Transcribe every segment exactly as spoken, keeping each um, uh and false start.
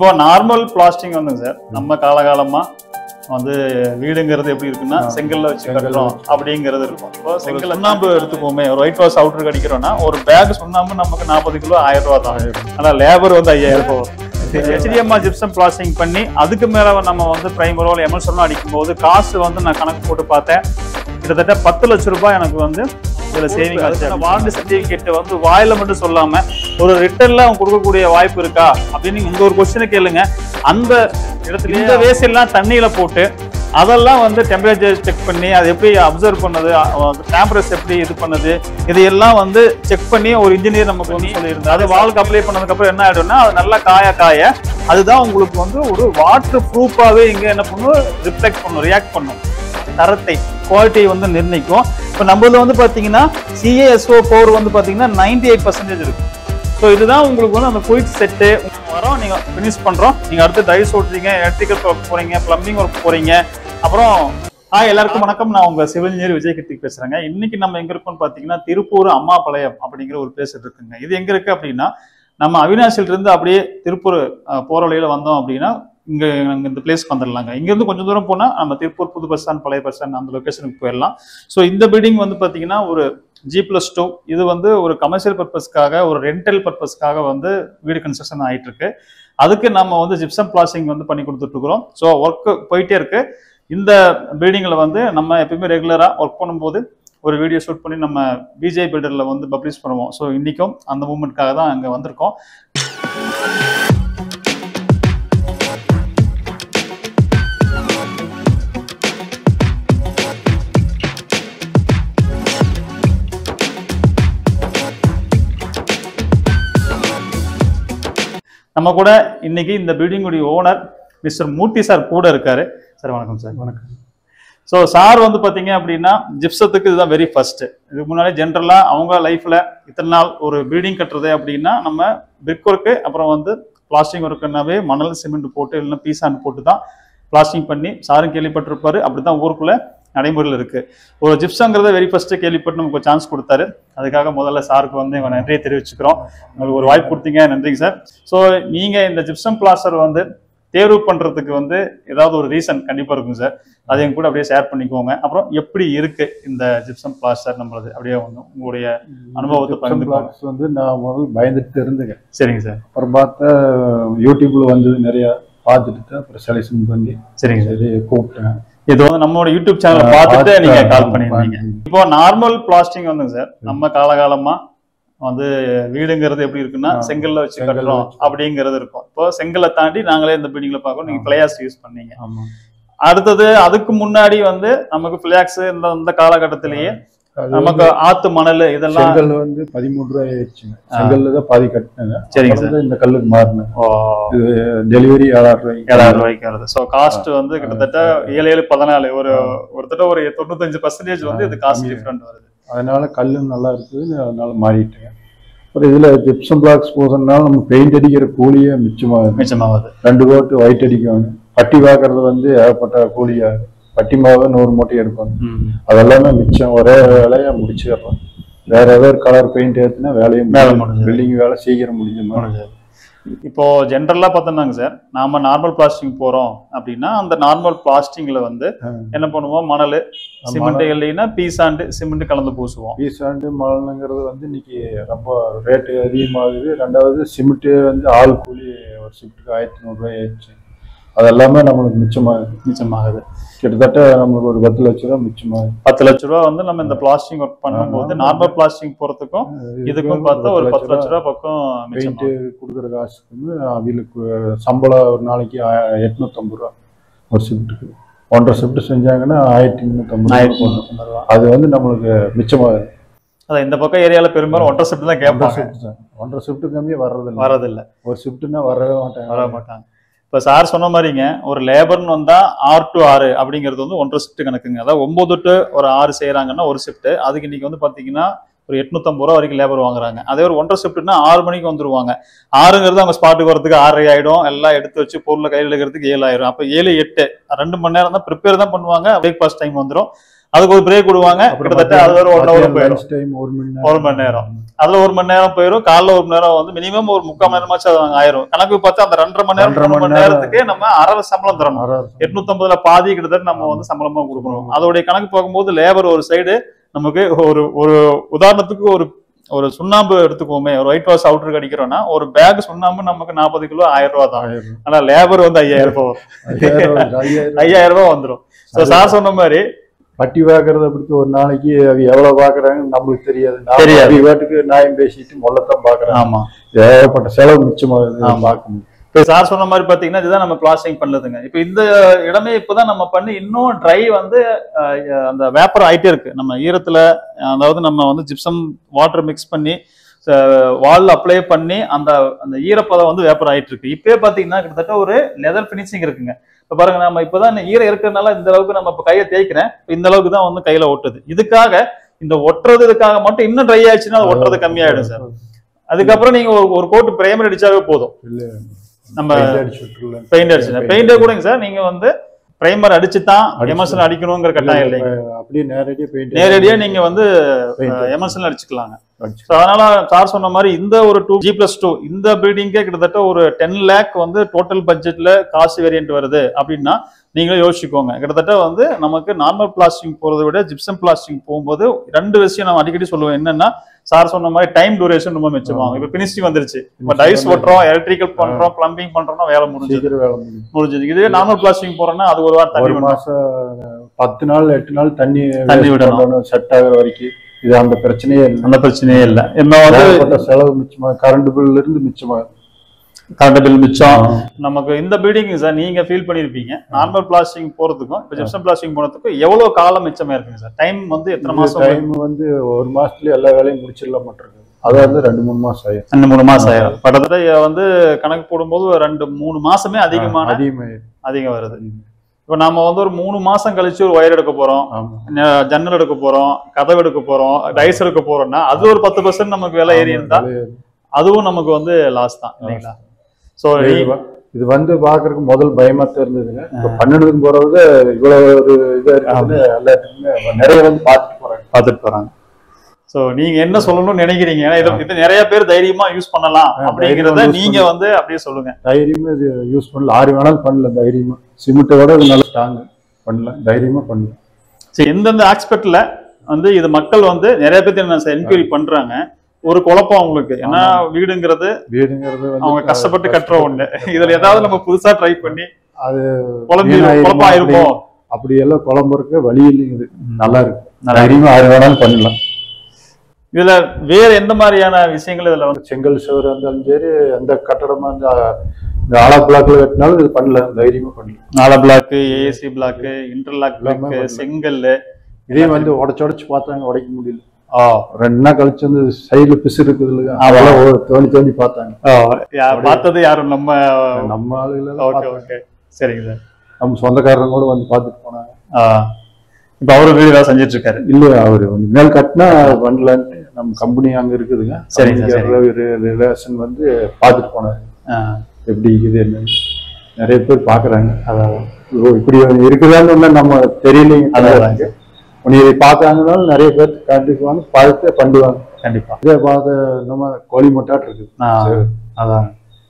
இப்போ normal blasting வந்துங்க sir நம்ம காலகாலமா வந்து வீடுங்கிறது எப்படி இருக்குன்னா செங்கல்ல வச்சு கட்டுறோம் அப்படிங்கிறது இருக்கும். இப்போ செங்கல் சுண்ணாம்பு எடுத்துக்கோமே, ஒரு ஒயிட் வாஷ் அவுட்டர் அடிக்கிறோம்னா ஒரு பேக் சுண்ணாம்பு நமக்கு நாற்பது கிலோ ஆயிரம் ரூபா தான். ஆனா லேபர் வந்து ஐயாயிரம் ரூபாய் வரும். ஹெச்டிஎம்ஆர் ஜிப்சம் பிளாஸ்டிங் பண்ணி அதுக்கு மேல நம்ம வந்து பிரைமரோ எம்எல்சனோ அடிக்கும் போது காசு வந்து நான் கணக்கு போட்டு பார்த்தேன், கிட்டத்தட்ட பத்து லட்சம் ரூபாய் எனக்கு வந்து இதுல சேவிங் ஆச்சு. வாரண்டி சர்டிபிகேட் வந்து வாயில மட்டும் சொல்லாம ஒரு ரிட்டர்ன்ல அவங்க கொடுக்கக்கூடிய வாய்ப்பு இருக்கா அப்படின்னு இந்த ஒரு கொஸ்டினை கேளுங்க. அந்த இடத்துல இந்த வேஸ்ட் எல்லாம் தண்ணியில போட்டு அதெல்லாம் வந்து டெம்பரேச்சர் செக் பண்ணி அதை எப்படி அப்சர்வ் பண்ணது, டெம்பரேச்சர் எப்படி இது பண்ணுது, இதையெல்லாம் வந்து செக் பண்ணி ஒரு இன்ஜினியர் நமக்கு வந்து சொல்லியிருந்தாரு. அது வாலுக்கு அப்ளை பண்ணதுக்கு அப்புறம் என்ன ஆயிடும்னா அது நல்லா காய காய அதுதான் உங்களுக்கு வந்து ஒரு வாட்டர் ப்ரூஃபாவே இங்க என்ன பண்ணும், ரிஃப்ளெக்ட் பண்ணும், ரியாக்ட் பண்ணும், தரத்தை குவாலிட்டியை வந்து நிர்ணயிக்கும். இப்போ நம்மள வந்து பாத்தீங்கன்னா சிஏஎஸ்ஓ பவர் வந்து பாத்தீங்கன்னா நைன்டி எயிட் பர்சன்டேஜ் இருக்கு. ஸோ இதுதான் உங்களுக்கு வந்து அந்த குயிக் செட்டு வரோம். நீங்க ஃபினிஷ் பண்றோம், நீங்க அடுத்து டைஸ் ஓட்டுறீங்க, எலக்ட்ரிக்கல் ஒர்க் போறீங்க, பிளம்பிங் ஒர்க் போறீங்க. அப்புறம் ஹாய் எல்லாருக்கும் வணக்கம், நான் உங்க சிவில் இன்ஜினியர் விஜய் கிருத்திக் பேசுறேங்க. இன்னைக்கு நம்ம எங்க இருக்கோம்னு பாத்தீங்கன்னா திருப்பூர் அம்மாபாளையம் அப்படிங்கிற ஒரு பிளேஸ் இருக்குங்க. இது எங்க இருக்கு அப்படின்னா நம்ம அவினாசில இருந்து அப்படியே திருப்பூர் போற வழியில வந்தோம் அப்படின்னா இங்க இந்த பிளேஸ்க்கு வந்துடலாங்க. இங்க இருந்து கொஞ்சம் தூரம் போனா நம்ம திருப்பூர் புது பஸ் ஸ்டாண்ட், பழைய பஸ் ஸ்டாண்ட் அந்த லொகேஷனுக்கு போயிடலாம். ஸோ இந்த பில்டிங் வந்து பாத்தீங்கன்னா ஒரு ஜி பிளஸ் டூ, இது வந்து ஒரு கமர்ஷியல் பர்பஸ்க்காக, ஒரு ரெண்டல் பர்பஸ்க்காக வந்து வீடு கன்ஸ்ட்ரக்ஷன் ஆயிட்டு இருக்கு. அதுக்கு நம்ம வந்து ஜிப்சம் பிளாஸ்டிங் வந்து பண்ணி கொடுத்துட்டு இருக்கிறோம். ஸோ ஒர்க் போயிட்டே இருக்கு. இந்த பில்டிங்ல வந்து நம்ம எப்பயுமே ரெகுலரா ஒர்க் பண்ணும்போது ஒரு வீடியோ ஷூட் பண்ணி நம்ம பிஜே பில்டர்ல வந்து பப்ளிஷ் பண்ணுவோம். ஸோ இன்னைக்கும் அந்த மூமெண்ட்காக தான் அங்க வந்திருக்கோம். நம்ம கூட இன்னைக்கு இந்த பில்டிங்குடைய ஓனர் மிஸ்டர் மூர்த்தி சார் கூட இருக்காரு. சார் வணக்கம் சார். வணக்கம். ஸோ சார் வந்து பார்த்தீங்க அப்படின்னா ஜிப்சத்துக்கு இதுதான் வெரி ஃபர்ஸ்ட். இதுக்கு முன்னாடி ஜென்ரலாக அவங்க லைஃப்ல இத்தனை நாள் ஒரு பில்டிங் கட்டுறது அப்படின்னா நம்ம பிரிக் ஒர்க்கு, அப்புறம் வந்து பிளாஸ்டிக் ஒர்க்குனாவே மணல் சிமெண்ட் போட்டு இல்லைன்னா பீசான் போட்டு தான் பிளாஸ்டிங் பண்ணி சாரும் கேள்விப்பட்டிருப்பாரு. அப்படிதான் ஊருக்குள்ள நடைமுறையில் இருக்கு. ஒரு ஜிப்சங்கிறத வெரி ஃபர்ஸ்ட் கேள்விப்பட்டு நமக்கு சான்ஸ் கொடுத்தாரு. அதுக்காக முதல்ல சாருக்கு வந்து எங்க நன்றியை தெரிவிச்சுக்கிறோம். உங்களுக்கு ஒரு வாய்ப்பு கொடுத்தீங்க, நன்றிங்க சார். ஸோ நீங்க இந்த ஜிப்சம் பிளாஸ்டர் வந்து தேர்வு பண்றதுக்கு வந்து ஏதாவது ஒரு ரீசன் கண்டிப்பா இருக்கும் சார். அதை எங்க கூட அப்படியே ஷேர் பண்ணிக்கோங்க. அப்புறம் எப்படி இருக்கு இந்த ஜிப்சம் பிளாஸ்டர் நம்மளது, அப்படியே வந்து உங்களுடைய அனுபவத்தை பகிர்ந்துக்கோங்க. வந்து நான் முதல்ல பயந்துட்டு இருந்தேங்க. சரிங்க சார். அப்புறம் பார்த்தா யூடியூப்ல வந்து நிறைய பார்த்துட்டு அப்புறம் செலக்ஷன் பண்ணி சரிங்க சார் கூப்பிட்டேன். இது வந்து நம்மளோட யூடியூப் சேனலை பார்த்துட்டு நீங்க கால் பண்ணிருந்தீங்க. இப்போ நார்மல் பிளாஸ்டிங் வந்துங்க சார் நம்ம காலகாலமா வந்து வீடுங்கிறது எப்படி இருக்குன்னா செங்கல்ல வச்சு கட்டுறோம் அப்படிங்கிறது இருக்கும். இப்போ செங்கலை தாண்டி நாங்களே இந்த பில்டிங்ல பார்க்கறோம். நீங்க பிளையாக்ஸ் யூஸ் பண்ணீங்க. அடுத்தது அதுக்கு முன்னாடி வந்து நமக்கு பிளையாக்ஸ் இந்த இந்த காலகட்டத்திலேயே நமக்கு ஆத்து மணல் இதெல்லாம் செங்கல் வந்து பதிமூணு ரூபாய் ஆயிடுச்சுங்க. செங்கல்ல தான் பாதி கட்டினேங்க. சரிங்க சார். இந்த கல்லுக்கு மாறினேன். இது டெலிவரி ஏழாயிரம் ரூபாய் ஏழாயிரம் ரூபாய்க்கு வருது. ஸோ காஸ்ட் வந்து கிட்டத்தட்ட ஏழு ஏழு பதினாலு ஒரு ஒருத்தட்ட ஒரு தொண்ணூத்தஞ்சு பர்சன்டேஜ் வந்து இது காஸ்ட் டிஃபரெண்ட் வருது. அதனால கல்லு நல்லா இருக்குது, அதனால மாறிட்டேங்க. அப்புறம் இதுல ஜிப்சம் பிளாக்ஸ் போதுனால நம்ம பெயிண்ட் அடிக்கிற கூலியே மிச்சமாகுது மிச்சமாகுது ரெண்டு கோட்டு ஒயிட் அடிக்கணும். பட்டி பார்க்கறது வந்து ஏகப்பட்ட கூலியாகுது. பட்டி மாவை நூறு மூட்டை எடுக்கணும். அதெல்லாமே மிச்சம் ஒரே வேலையா முடிச்சிடறோம். வேற ஏதாவது கலர் பெயிண்ட் ஏற்றுனா வேலையும் பில்டிங் வேலை சீக்கிரம் முடிஞ்சு. இப்போ ஜென்ரலா பார்த்தோம்னாங்க சார், நாம நார்மல் பிளாஸ்டிங் போறோம் அப்படின்னா அந்த நார்மல் பிளாஸ்டிங்ல வந்து என்ன பண்ணுவோம், மணல் சிமெண்ட் இல்லைன்னா பீசாண்டு சிமெண்ட் கலந்து பூசுவோம். பீசாண்டு மணலுங்கிறது வந்து இன்னைக்கு ரொம்ப ரேட்டு அதிகமாகுது. ரெண்டாவது சிமெண்ட் வந்து ஆள் கூலி ஒரு ஷிஃப்ட்டுக்கு ஆயிரத்தி நூறு ரூபாய் ஆயிடுச்சு. அதெல்லாமே நம்மளுக்கு மிச்சமாகுது மிச்சமாகுது கிட்டத்தட்ட நம்மளுக்கு ஒரு பத்து லட்ச ரூபா மிச்சமாகுது. பத்து லட்ச ரூபா வந்து நம்ம இந்த பிளாஸ்டிங் ஒர்க் பண்ணும்போது நார்மல் பிளாஸ்டிங் போறதுக்கும் இதுக்கும் பார்த்தா ஒரு பத்து லட்ச ரூபா பக்கம் பெயிண்ட் கொடுக்குற காசுக்கு வந்து அவங்களுக்கு சம்பளம் ஒரு நாளைக்கு எட்நூத்தி ஐம்பது ரூபா ஒரு ஷிஃப்ட்டுக்கு. ஒன்றரை ஷிஃப்ட் செஞ்சாங்கன்னா ஆயிரத்தி முன்னூத்தி ஐம்பது ரூபா. அது வந்து நம்மளுக்கு மிச்சமாகுது. அதான் இந்த பக்கம் ஏரியால பெரும்பாலும் ஒன்றரை ஷிஃப்ட் தான் கேட்பாங்க. ஒன்றரை ஷிஃப்ட் கம்மியா வர்றதில்லை வரதில்லை ஒரு ஷிஃப்ட்னா வரவே மாட்டாங்க வர மாட்டாங்க இப்போ சார் சொன்ன மாதிரிங்க ஒரு லேபர்னு வந்தா ஆறு டு ஆறு அப்படிங்கிறது வந்து ஒன்றரை ஷிஃப்ட் கணக்குங்க. அதாவது ஒன்பது டு ஒரு ஆறு செய்யறாங்கன்னா ஒரு ஷிஃப்ட். அதுக்கு இன்னைக்கு வந்து பாத்தீங்கன்னா ஒரு எட்நூத்தம்பது ரூபா வரைக்கும் லேபர் வாங்குறாங்க. அதே ஒரு ஒன்றரை ஷிஃப்ட்னா ஆறு மணிக்கு வந்துருவாங்க. ஆறுங்கிறது அவங்க ஸ்பாட்டுக்கு வரதுக்கு ஆறரை ஆயிடும். எல்லாம் எடுத்து வச்சு பொருளை கையில் எடுக்கிறதுக்கு ஏழு ஆயிரும். அப்போ ஏழு எட்டு ரெண்டு மணி நேரம் தான் ப்ரிப்பேர் தான் பண்ணுவாங்க. பிரேக்ஃபாஸ்ட் டைம் வந்துடும். அதுக்கு ஒரு பிரேக் விடுவாங்க, கிட்டத்தட்ட அது ஒரு ஒன் ஹவர் போயிடும், ஒரு மணி நேரம். அதுல ஒரு மணி நேரம் போயிடும், காலைல ஒரு மணி நேரம் வந்து மினிமம் ஒரு முக்கால் மணி நேரமாச்சு அது ஆயிரும். கணக்கு பார்த்தா அந்த ரெண்டரை மணி நேரம் மூணு மணி நேரத்துக்கு நம்ம அரை சம்பளம் தரணும். எட்நூத்தி ஐம்பதுல பாதி கிட்டத்தட்ட நம்ம வந்து சம்பளமா கொடுக்கணும். அதோடைய கணக்கு பார்க்கும்போது லேபர் ஒரு சைடு நமக்கு ஒரு ஒரு உதாரணத்துக்கு ஒரு ஒரு சுண்ணாம்பு எடுத்துக்கோமே, ஒரு ஒயிட் வாஷ் அவுட்டருக்கு அடிக்கிறோம்னா ஒரு பேக் சுண்ணாம்பு நமக்கு நாற்பது கிலோ ஆயிரம் ரூபாய் தான். ஆனா லேபர் வந்து ஐயாயிரம் ரூபாய் ஐயாயிரம் ரூபாய் வந்துடும். சார் சொன்ன மாதிரி பட்டி பாக்குறத பத்தி ஒரு நாளைக்கு அவங்க எவ்வளவு பாக்குறாங்க நம்மளுக்கு தெரியாது. தெரியாது வீட்டுக்கு நியாயம் பேசிட்டு மொல்லத்தான் பாக்குறாங்க. ஆமா, ஏகப்பட்ட செலவு மிச்சமாகுது பார்க்க முடியும். இப்போ சார் சொன்ன மாதிரி பாத்தீங்கன்னா இதுதான் நம்ம பிளாஸ்டிங் பண்ணுதுங்க. இப்போ இந்த இடமே இப்பதான் நம்ம பண்ணி இன்னும் ட்ரை வந்து அந்த வேப்பர் ஆயிட்டே இருக்கு. நம்ம ஈரத்துல அதாவது நம்ம வந்து ஜிப்சம் வாட்டர் மிக்ஸ் பண்ணி வால் அப்ளை பண்ணி அந்த அந்த ஈரப்பதம் வந்து வேப்பர் ஆயிட்டு இருக்கு. இப்பயே பாத்தீங்கன்னா கிட்டத்தட்ட ஒரு லெதர் பினிஷிங் இருக்குங்க. இப்ப பாருங்க, நம்ம இப்பதான் ஈரம் இருக்கிறதுனால இந்த அளவுக்கு நம்ம இப்ப கையை தேய்க்கிறேன், இந்த அளவுக்கு தான் வந்து கையில ஒட்டுது. இதுக்காக இந்த ஒட்டுறதுக்காக மட்டும் இன்னும் ட்ரை ஆயிடுச்சுன்னா ஒட்டுறது கம்மியாயிடும் சார். அதுக்கப்புறம் நீங்க ஒரு கோட்டு பிரைமர் அடிச்சாவே போதும். நம்ம பெயிண்ட் அடிச்சு பெயிண்டே கூடங்க சார், நீங்க வந்து பிரைமர் அடிச்சுதான் எமர்சன் அடிக்கணுங்கிற கட்டாயம் இல்லைங்க. அப்படியே நேரடியா பெயிண்ட் நேரடியா நீங்க வந்து எமர்சன் அடிச்சுக்கலாங்க. அதனால சார் சொன்ன மாதிரி இந்த ஒரு டூ ஜி பிளஸ் டூ இந்த பில்டிங்கே கிட்டத்தட்ட ஒரு டென் லேக் வந்து டோட்டல் பட்ஜெட்ல காஸ்ட் வேரியன்ட் வருது அப்படின்னா நீங்களே யோசிச்சுக்கோங்க. கிட்டத்தட்ட வந்து நமக்கு நார்மல் பிளாஸ்டிக் போறதை விட ஜிப்சம் பிளாஸ்டிக் போகும்போது ரெண்டு விஷயம் நம்ம அடிக்கடி சொல்லுவோம். என்னன்னா சார் சொன்ன மாதிரி டைம் டியூரேஷன் ரொம்ப மிச்சமாகும். இப்ப பினிஷிங் வந்துருச்சு, இப்ப டைஸ் ஓட்டுறோம், எலக்ட்ரிக்கல் பண்றோம், பிளம்பிங் பண்றோம்னா வேலை முடிஞ்சது முடிஞ்சது. இதுவே நார்மல் பிளாஸ்டிக் போறோம்னா அது ஒரு வாரம் தண்ணி மாசம் பத்து நாள் எட்டு நாள் தண்ணி தண்ணி விடணும் செட் ஆகிற வரைக்கும். இது அந்த பிரச்சனையே இல்லை, அந்த பிரச்சனையே இல்லை. என்ன வந்து செலவு மிச்சமா, கரண்ட் பில்ல இருந்து மிச்சமாகும். கரண்ட் பில் மிச்சம் நமக்கு. இந்த பில்டிங் சார் நீங்க ஃபீல் பண்ணிருப்பீங்க, நார்மல் பிளாஸ்டிக் போறதுக்கும் இப்ப ஜிப்சம் பிளாஸ்டிக் போறதுக்கும் எவ்வளவு காலம் மிச்சமா இருக்குங்க சார்? டைம் வந்து எத்தனை மாசம்? டைம் வந்து ஒரு மாசத்துல எல்லா வேலையும் முடிச்சிடலாம் மாட்டிருக்கு. அதாவது ரெண்டு மூணு மாசம் ஆயிரும். ரெண்டு மூணு மாசம் ஆயிரும். கிட்டத்தட்ட வந்து கணக்கு போடும்போது ரெண்டு மூணு மாசமே அதிகமான அதிகம் வருது. இப்ப நாம வந்து ஒரு மூணு மாசம் கழிச்சு ஒரு ஒயர் எடுக்க போறோம், ஜன்னல் எடுக்க போறோம், கதவு எடுக்க போறோம், டைஸ் எடுக்க போறோம்னா அது ஒரு பத்து பர்சன்ட் நமக்கு விலை ஏறி இருந்தா அதுவும் நமக்கு வந்து லாஸ் தான் இல்லைங்களா? சோ இது வந்து பாக்குறதுக்கு முதல் பயமா இருந்ததுங்க. பன்னெண்டுக்கு போறது இவ்வளவு ஒரு இதா இருக்குது, எல்லாத்துக்குமே நிறைய வந்து பார்த்துட்டு போறாங்க பார்த்துட்டு போறாங்க. சோ நீங்க என்ன சொல்லணும்னு நினைக்கிறீங்க? ஏன்னா இது நிறைய பேர் தைரியமா யூஸ் பண்ணலாம் அப்படிங்கறத நீங்க வந்து அப்படியே சொல்லுங்க. தைரியமா இது யூஸ் பண்ணலாம், ஆறு வேணாலும் பண்ணலாம் தைரியமா. சிமெண்ட்டோட நல்ல ஸ்ட்ராங் பண்ணலாம், தைரியமா பண்ணலாம். சரி, எந்தெந்த ஆஸ்பெக்ட்ல வந்து இது மக்கள் வந்து நிறைய பேர் என்ன என்கொயரி பண்றாங்க, ஒரு குழப்பம் அவங்களுக்கு. ஏன்னா வீடுங்கிறது வீடுங்கிறது அவங்க கஷ்டப்பட்டு கட்டுற ஒண்ணு. இதுல ஏதாவது நம்ம புதுசா ட்ரை பண்ணி அது குழப்பம் ஆயிருக்கும். அப்படி எல்லாம் குழம்பு இருக்கு வழி இல்லைங்க, நல்லா இருக்கு, தைரியமா ஆறு வேணாலும் பண்ணலாம். இதுல வேற எந்த மாதிரியான விஷயங்கள் இதுல வந்து செங்கல் சுவர் இருந்தாலும் சரி, எந்த கட்டடமா இந்த ஆலா பிளாக்ல கட்டினாலும் இது பண்ணலாம், தைரியமா பண்ணலாம். Hollow block, AC block, interlock block, செங்கல் இதே வந்து உடச்சு உடச்சு பார்த்தாங்க, உடைக்க முடியல. ரெண்டு நாள் கழிச்சு வந்து சைடுல பிசு இருக்குது இல்லையா, அதெல்லாம் தோண்டி தோண்டி பார்த்தாங்க. பார்த்தது யாரும் நம்ம நம்ம ஆளுல. ஓகே ஓகே, சரிங்க சார். நம்ம சொந்தக்காரங்க கூட வந்து பார்த்துட்டு போனாங்க. இப்ப அவரு வீடு தான் செஞ்சிட்டு இருக்காரு இல்லையா? அவரு மேல் கட்டினா பண்ணலான்ட்டு நம்ம கம்பெனி அங்க இருக்குதுங்க. ரிலேஷன் வந்து பார்த்துட்டு போனாரு எப்படி இருக்குது என்ன. நிறைய பேர் பாக்குறாங்க, அதான் இப்படி இருக்குதான்னு நம்ம தெரியலைங்க. அதான் இதை பார்த்தாங்கனாலும் நிறைய பேர் கண்டிப்பாங்க, பார்த்து பண்ணுவாங்க கண்டிப்பா. இதை பார்த்து நம்ம கோழி மொட்டாட்டு இருக்குது. அதான்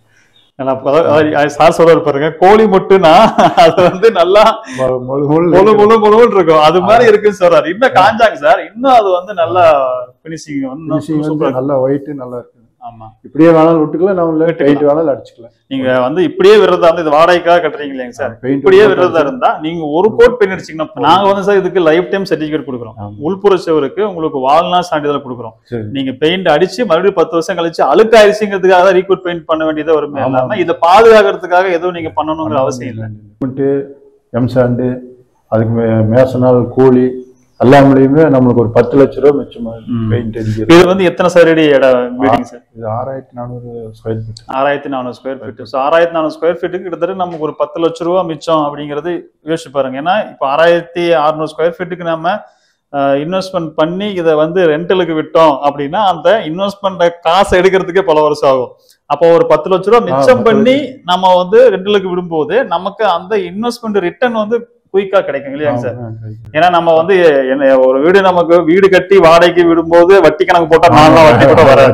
சார் சொல்ல பாருங்க, கோழி மொட்டுனா அது வந்து நல்லா முழு முழு முழுன்னு இருக்கும், அது மாதிரி இருக்கு சார். அது இன்னும் காஞ்சாங்க சார், இன்னும் அது வந்து நல்லா பினிஷிங் வந்து நல்லா ஒயிட் நல்லா இருக்கு. ஆமா, இப்படியே வேணாலும் விட்டுக்கலாம், நம்ம கைட் வேணாலும் அடிச்சுக்கலாம். நீங்க வந்து இப்படியே விரதா வந்து இது வாடகைக்காக கட்டுறீங்க இல்லைங்க சார், இப்படியே விரதா இருந்தா நீங்க ஒரு கோட் பெயிண்ட் அடிச்சீங்கன்னா நாங்க வந்து சார் இதுக்கு லைஃப் டைம் சர்டிபிகேட் கொடுக்குறோம். உள்புற சுவருக்கு உங்களுக்கு வாழ்நாள் சான்றிதழ் கொடுக்குறோம். நீங்க பெயிண்ட் அடிச்சு மறுபடியும் பத்து வருஷம் கழிச்சு அழுக்காயிருச்சுங்கிறதுக்காக தான் ரீகோட் பெயிண்ட் பண்ண வேண்டியதை வரும். இல்லாம இதை பாதுகாக்கிறதுக்காக எதுவும் நீங்க பண்ணணுங்கிற அவசியம் இல்லை. எம்சாண்டு அதுக்கு மேசனால் கூலி எல்லாமே நம்மளுக்கு ஒரு பத்து லட்சம் ரூபாய் மிச்சமா பெயிண்ட் அடிக்கிறது. இது வந்து எத்தனை சதுரடி இடம் பில்டிங் சார்? இது ஆறாயிரத்தி நானூறு ஸ்கொயர் ஃபீட். ஆறாயிரத்தி நானூறு ஸ்கொயர் ஃபீட். ஸோ ஆறாயிரத்தி நானூறு ஸ்கொயர் ஃபீட்டுக்கு கிட்டத்தட்ட நமக்கு ஒரு பத்து லட்ச ரூபா மிச்சம் அப்படிங்கிறது யோசிச்சு பாருங்க. ஏன்னா இப்போ ஆறாயிரத்தி அறுநூறு ஸ்கொயர் ஃபீட்டுக்கு நம்ம இன்வெஸ்ட்மெண்ட் பண்ணி இதை வந்து ரெண்டலுக்கு விட்டோம் அப்படின்னா அந்த இன்வெஸ்ட்மெண்ட் காசு எடுக்கிறதுக்கே பல வருஷம் ஆகும். அப்போ ஒரு பத்து லட்ச ரூபா மிச்சம் பண்ணி நம்ம வந்து ரெண்டலுக்கு விடும்போது நமக்கு அந்த இன்வெஸ்ட்மெண்ட் ரிட்டர்ன் வந்து குயிக்கா கிடைக்கும் இல்லையாங்க சார்? ஏன்னா நம்ம வந்து என்ன ஒரு வீடு நமக்கு வீடு கட்டி வாடகைக்கு விடும்போது வட்டி கணக்கு போட்டா நாலாம் வட்டி கூட வராது.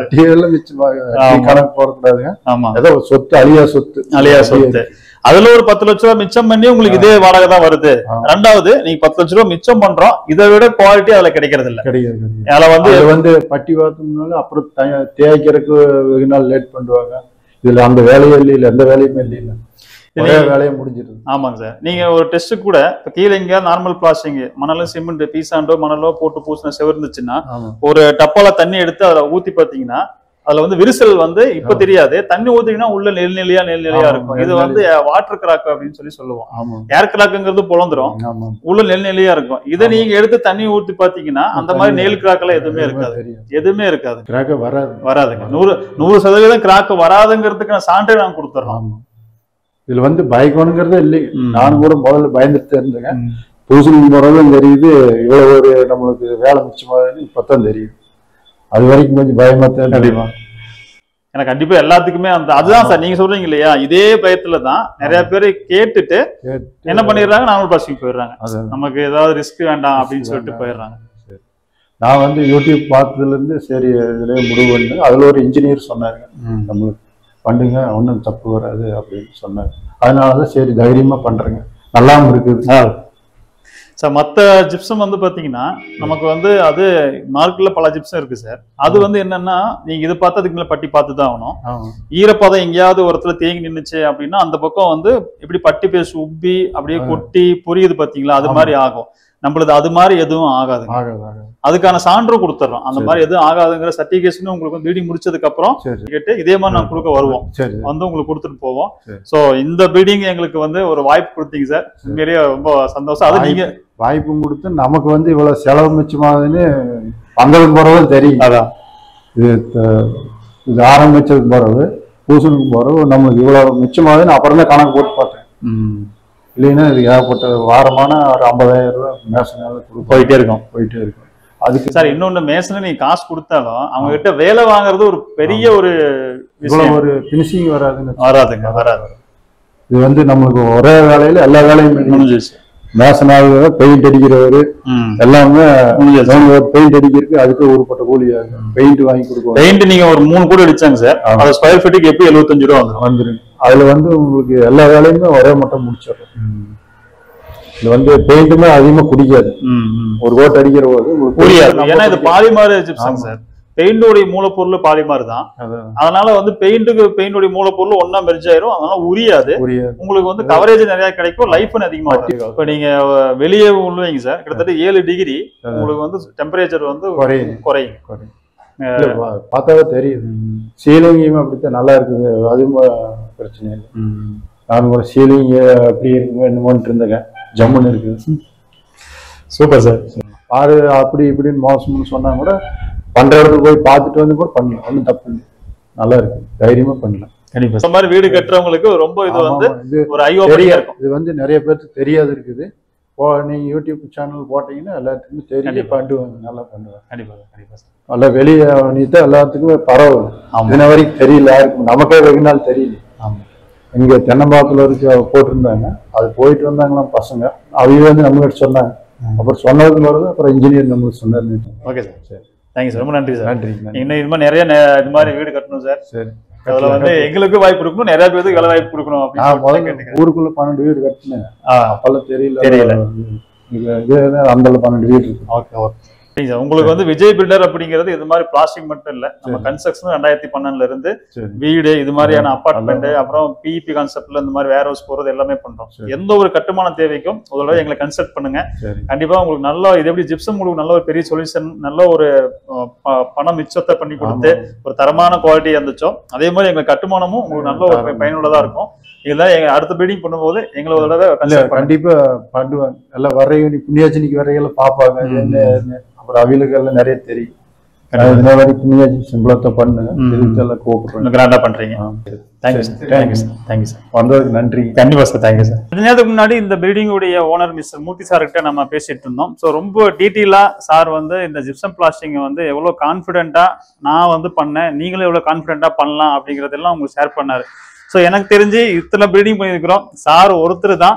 கணக்கு போடக்கூடாதுங்க. ஆமா, ஏதோ சொத்து அழியா சொத்து அழியா சொத்து. அதுல ஒரு பத்து லட்ச ரூபாய் மிச்சம் பண்ணி உங்களுக்கு இதே வாடகை தான் வருது. ரெண்டாவது நீங்க பத்து லட்ச ரூபாய் மிச்சம் பண்றோம், இதை விட குவாலிட்டி அதுல கிடைக்கிறது இல்ல. கிடையாது. அதுல வந்து வந்து பட்டி பார்த்தோம்னால அப்புறம் தேய்க்கிறதுக்கு வெகு நாள் லேட் பண்ணுவாங்க. இதுல அந்த வேலையே இல்ல, எந்த வேலையுமே இல்ல, வேலையை முடிஞ்சிருது. ஆமாங்க சார். நீங்க ஒரு டெஸ்ட் கூட கீழே இங்க நார்மல் பிளாஸ்டிங் மணலும் சிமெண்ட் பீசாண்டோ மணலோ போட்டு பூசின செவர்ந்துச்சுன்னா ஒரு டப்பால தண்ணி எடுத்து அதுல ஊத்தி பாத்தீங்கன்னா அதுல வந்து விரிசல் வந்து இப்ப தெரியாது, தண்ணி ஊத்திங்கன்னா உள்ள நெல்நிலையா நெல்நிலையா இருக்கும். இது வந்து வாட்டர் கிராக் அப்படின்னு சொல்லி சொல்லுவோம். ஏர் கிராக்குங்கிறது பொழந்துரும், உள்ள நெல்நிலையா இருக்கும். இதை நீங்க எடுத்து தண்ணி ஊத்தி பாத்தீங்கன்னா அந்த மாதிரி நெல் கிராக் எல்லாம் எதுவுமே இருக்காது, எதுவுமே இருக்காது, வராது வராதுங்க. நூறு நூறு சதவீதம் கிராக் வராதுங்கிறதுக்கு சான்றே நாங்க கொடுத்துறோம். இதுல வந்து பயக்கணுங்கிறதே இல்லை. நானும் கூட முதல்ல பயந்துட்டு இருந்தேங்க. பூசல் முறையிலும் தெரியுது இவ்வளவு ஒரு நம்மளுக்கு வேலை மிச்சமாகுதுன்னு இப்பதான் தெரியுது. அது வரைக்கும் கொஞ்சம் பயமா தான். கண்டிப்பா எனக்கு கண்டிப்பா எல்லாத்துக்குமே அந்த அதுதான் சார் நீங்க சொல்றீங்க இல்லையா, இதே பயத்துலதான் நிறைய பேர் கேட்டுட்டு என்ன பண்ணிடுறாங்க, நார்மல் பிளாஸ்டிக் போயிடுறாங்க. நமக்கு ஏதாவது ரிஸ்க் வேண்டாம் அப்படின்னு சொல்லிட்டு போயிடுறாங்க. நான் வந்து யூடியூப் பார்த்ததுல இருந்து சரி இதுலயே முடிவு பண்ணு. அதுல ஒரு இன்ஜினியர் சொன்னாங்க நம்மளுக்கு பண்ணுங்க ஒன்றும் தப்பு வராது அப்படின்னு சொன்னாங்க. அதனாலதான் சரி தைரியமா பண்றேங்க, நல்லாவும் இருக்குது. சார் மற்ற ஜிப்சம் வந்து பாத்தீங்கன்னா நமக்கு வந்து அது மார்க்கெட்ல பல ஜிப்சம் இருக்கு சார். அது வந்து என்னன்னா நீங்க இது பார்த்து அதுக்கு மேல பட்டி பார்த்து தான் ஆகணும். ஈரப்பதம் எங்கேயாவது ஒரு இடத்துல தேங்கி நின்னுச்சு அப்படின்னா அந்த பக்கம் வந்து இப்படி பட்டி பேசு உப்பி அப்படியே கொட்டி புரியுது பாத்தீங்களா, அது மாதிரி ஆகும். நம்மளது அது மாதிரி எதுவும் ஆகாது, அதுக்கான சான்றும் கொடுத்துறோம். அந்த மாதிரி எதுவும் ஆகாதுங்கிற சர்டிபிகேஷன் உங்களுக்கு பீடி முடிச்சதுக்கு அப்புறம் கேட்டு இதே மாதிரி நான் கொடுக்க வருவோம், வந்து உங்களுக்கு கொடுத்துட்டு போவோம். சோ இந்த பீடிங் எங்களுக்கு வந்து ஒரு வாய்ப்பு கொடுத்தீங்க சார், உண்மையிலேயே ரொம்ப சந்தோஷம். அது நீங்க வாய்ப்பு கொடுத்து நமக்கு வந்து இவ்வளவு செலவு மிச்சமாகுதுன்னு பந்தலுக்கு போறதும் தெரியும். அதான் இது இது ஆரம்பிச்சதுக்கு போறது பூசலுக்கு போறது நம்மளுக்கு இவ்வளவு மிச்சமாகுதுன்னு அப்புறம் தான் கணக்கு போட்டு பார்த்தேன். இல்லைன்னா இது ஏகப்பட்ட வாரமான ஒரு ஐம்பதாயிரம் ரூபாய் மேசனால போயிட்டே இருக்கும் போயிட்டே இருக்கும். அதுக்கு சார் இன்னொன்னு மேசன நீங்க காசு கொடுத்தாலும் அவங்க கிட்ட வேலை வாங்குறது ஒரு பெரிய ஒரு ஒரு பினிஷிங் வராதுன்னு வராதுங்க, வராது. இது வந்து நம்மளுக்கு ஒரே வேலையில எல்லா வேலையும் முடிஞ்சிச்சு. மேசனாக பெயிண்ட் அடிக்கிறவரு எல்லாமே பெயிண்ட் அடிக்கிறதுக்கு அதுக்கு ஒருபட்ட கூலி ஆகும். பெயிண்ட் வாங்கி கொடுக்கும். பெயிண்ட் நீங்க ஒரு மூணு கூட அடிச்சாங்க சார், அது ஸ்கொயர் ஃபீட்டுக்கு எப்படி எழுபத்தஞ்சு ரூபா வந்துருக்கு. அதுல வந்து உங்களுக்கு எல்லா வேலையுமே ஒரே மட்டும் முடிச்சிடும். இது வந்து பெயிண்ட்டுமே அதிகமா குடிக்காது. ஒரு கோட் அடிக்கிற போது புரியாது, ஏன்னா இது பாலிமார் ஜிப்சம் சார். பெயிண்டோடைய மூலப்பொருள் பாலிமார் தான். அதனால வந்து பெயிண்ட்டுக்கு பெயிண்டோடைய மூலப்பொருள் ஒன்னா மெர்ஜ் ஆயிரும், அதனால உரியாது. உங்களுக்கு வந்து கவரேஜ் நிறைய கிடைக்கும், லைஃப் அதிகமா இருக்கும். இப்ப நீங்க வெளியே உள்ளவங்க சார் கிட்டத்தட்ட ஏழு டிகிரி உங்களுக்கு வந்து டெம்பரேச்சர் வந்து குறையும். பார்த்தாவே தெரியுது. சீலிங்கும் அப்படித்தான் நல்லா இருக்குது, அதுவும் பிரச்சனை இல்லை. நான் ஒரு சீலிங் அப்படி இருக்கு என்னமோன்ட்டு இருந்தேங்க, ஜம்முன்னு இருக்குது. Super sir. பாரு அப்படி இப்படின்னு மோசம்னு சொன்னா கூட பண்ற இடத்துக்கு போய் பார்த்துட்டு வந்து கூட பண்ணலாம், ஒன்றும் தப்பு இல்லை, நல்லா இருக்கு, தைரியமா பண்ணலாம். கண்டிப்பா இந்த மாதிரி வீடு கட்டுறவங்களுக்கு ரொம்ப இது வந்து ஒரு ஐ ஓப்பனிங்கா இருக்கும். இது வந்து நிறைய பேருக்கு தெரியாது இருக்குது. ஓ நீங்க யூடியூப் சேனல் போட்டீங்கன்னா எல்லாத்துக்குமே தெரியும், பண்ணுவாங்க, நல்லா பண்ணுவாங்க. கண்டிப்பா கண்டிப்பா சார். நல்லா வெளியே நீத்தான் எல்லாத்துக்குமே பரவாயில்ல. இதுன வரைக்கும் தெரியல யாருக்கும், நமக்கே வெகு நாள் தெரியல. இங்க தென்னம்பாக்கத்துல இருக்க போட்டிருந்தாங்க, அது போயிட்டு வந்தாங்களாம் பசங்க, அவங்க வந்து நம்மகிட்ட சொன்னாங்க. அப்புறம் சொன்னதுக்கு வருது, அப்புறம் இன்ஜினியர் நம்மளுக்கு சொன்னாரு. ஓகே சார், சரி, தேங்க்யூ சார், ரொம்ப நன்றி சார். நன்றி. இன்னும் இது மாதிரி நிறைய இது மாதிரி வீடு கட்டணும் சார். சரி, அதுல வந்து எங்களுக்கு வாய்ப்பு கொடுக்கணும், நிறைய பேருக்கு வேலை வாய்ப்பு கொடுக்கணும் அப்படின்னு. ஊருக்குள்ள பன்னெண்டு வீடு கட்டினேன், அப்பெல்லாம் தெரியல தெரியல அந்த பன்னெண்டு வீடு இருக்கு. Okay okay. உங்களுக்கு வந்து விஜய் பில்டர் அப்படிங்கிறது இது மாதிரி பிளாஸ்டிக் மட்டும் இல்ல, நம்ம கன்ஸ்ட்ரக்ஷன் ரெண்டாயிரத்தி பன்னெண்டுல இருந்து வீடு இது மாதிரியான அபார்ட்மெண்ட் அப்புறம் பிஇபி கான்செப்ட்ல இந்த மாதிரி வேர் ஹவுஸ் போறது எல்லாமே பண்றோம். எந்த ஒரு கட்டுமான தேவைக்கும் முதல்ல எங்களை கன்சல்ட் பண்ணுங்க. கண்டிப்பா உங்களுக்கு நல்ல இது எப்படி ஜிப்சம் உங்களுக்கு நல்ல ஒரு பெரிய சொல்யூஷன், நல்ல ஒரு பணம் மிச்சத்தை பண்ணி கொடுத்து ஒரு தரமான குவாலிட்டி இருந்துச்சோம். அதே மாதிரி எங்க கட்டுமானமும் உங்களுக்கு நல்ல ஒரு பயனுள்ளதா இருக்கும். இதெல்லாம் எங்க அடுத்த பில்டிங் பண்ணும்போது எங்களோட கண்டிப்பா பண்ணுவாங்க. எல்லாம் வரைய புண்ணியாச்சினிக்கு வரையெல்லாம் பாப்பாங்க, அப்புறம் அவியலுக்கு எல்லாம் நிறைய தெரியும். நன்றி. கண்டிப்பா சார், தேங்க்யூ சார். கொஞ்ச நேரத்துக்கு முன்னாடி இந்த பில்டிங் உடைய ஓனர் மிஸ்டர் மூர்த்தி சார் கிட்ட நம்ம பேசிட்டு இருந்தோம். ஸோ ரொம்ப டீட்டெயிலா சார் வந்து இந்த ஜிப்சம் பிளாஸ்டிங் வந்து எவ்வளவு கான்பிடென்டா நான் வந்து பண்ணேன், நீங்களும் எவ்வளவு கான்பிடென்டா பண்ணலாம் அப்படிங்கறதெல்லாம் உங்களுக்கு ஷேர் பண்ணாரு. ஸோ எனக்கு தெரிஞ்சு இத்தனை பில்டிங் பண்ணியிருக்கிறோம், சார் ஒருத்தர் தான்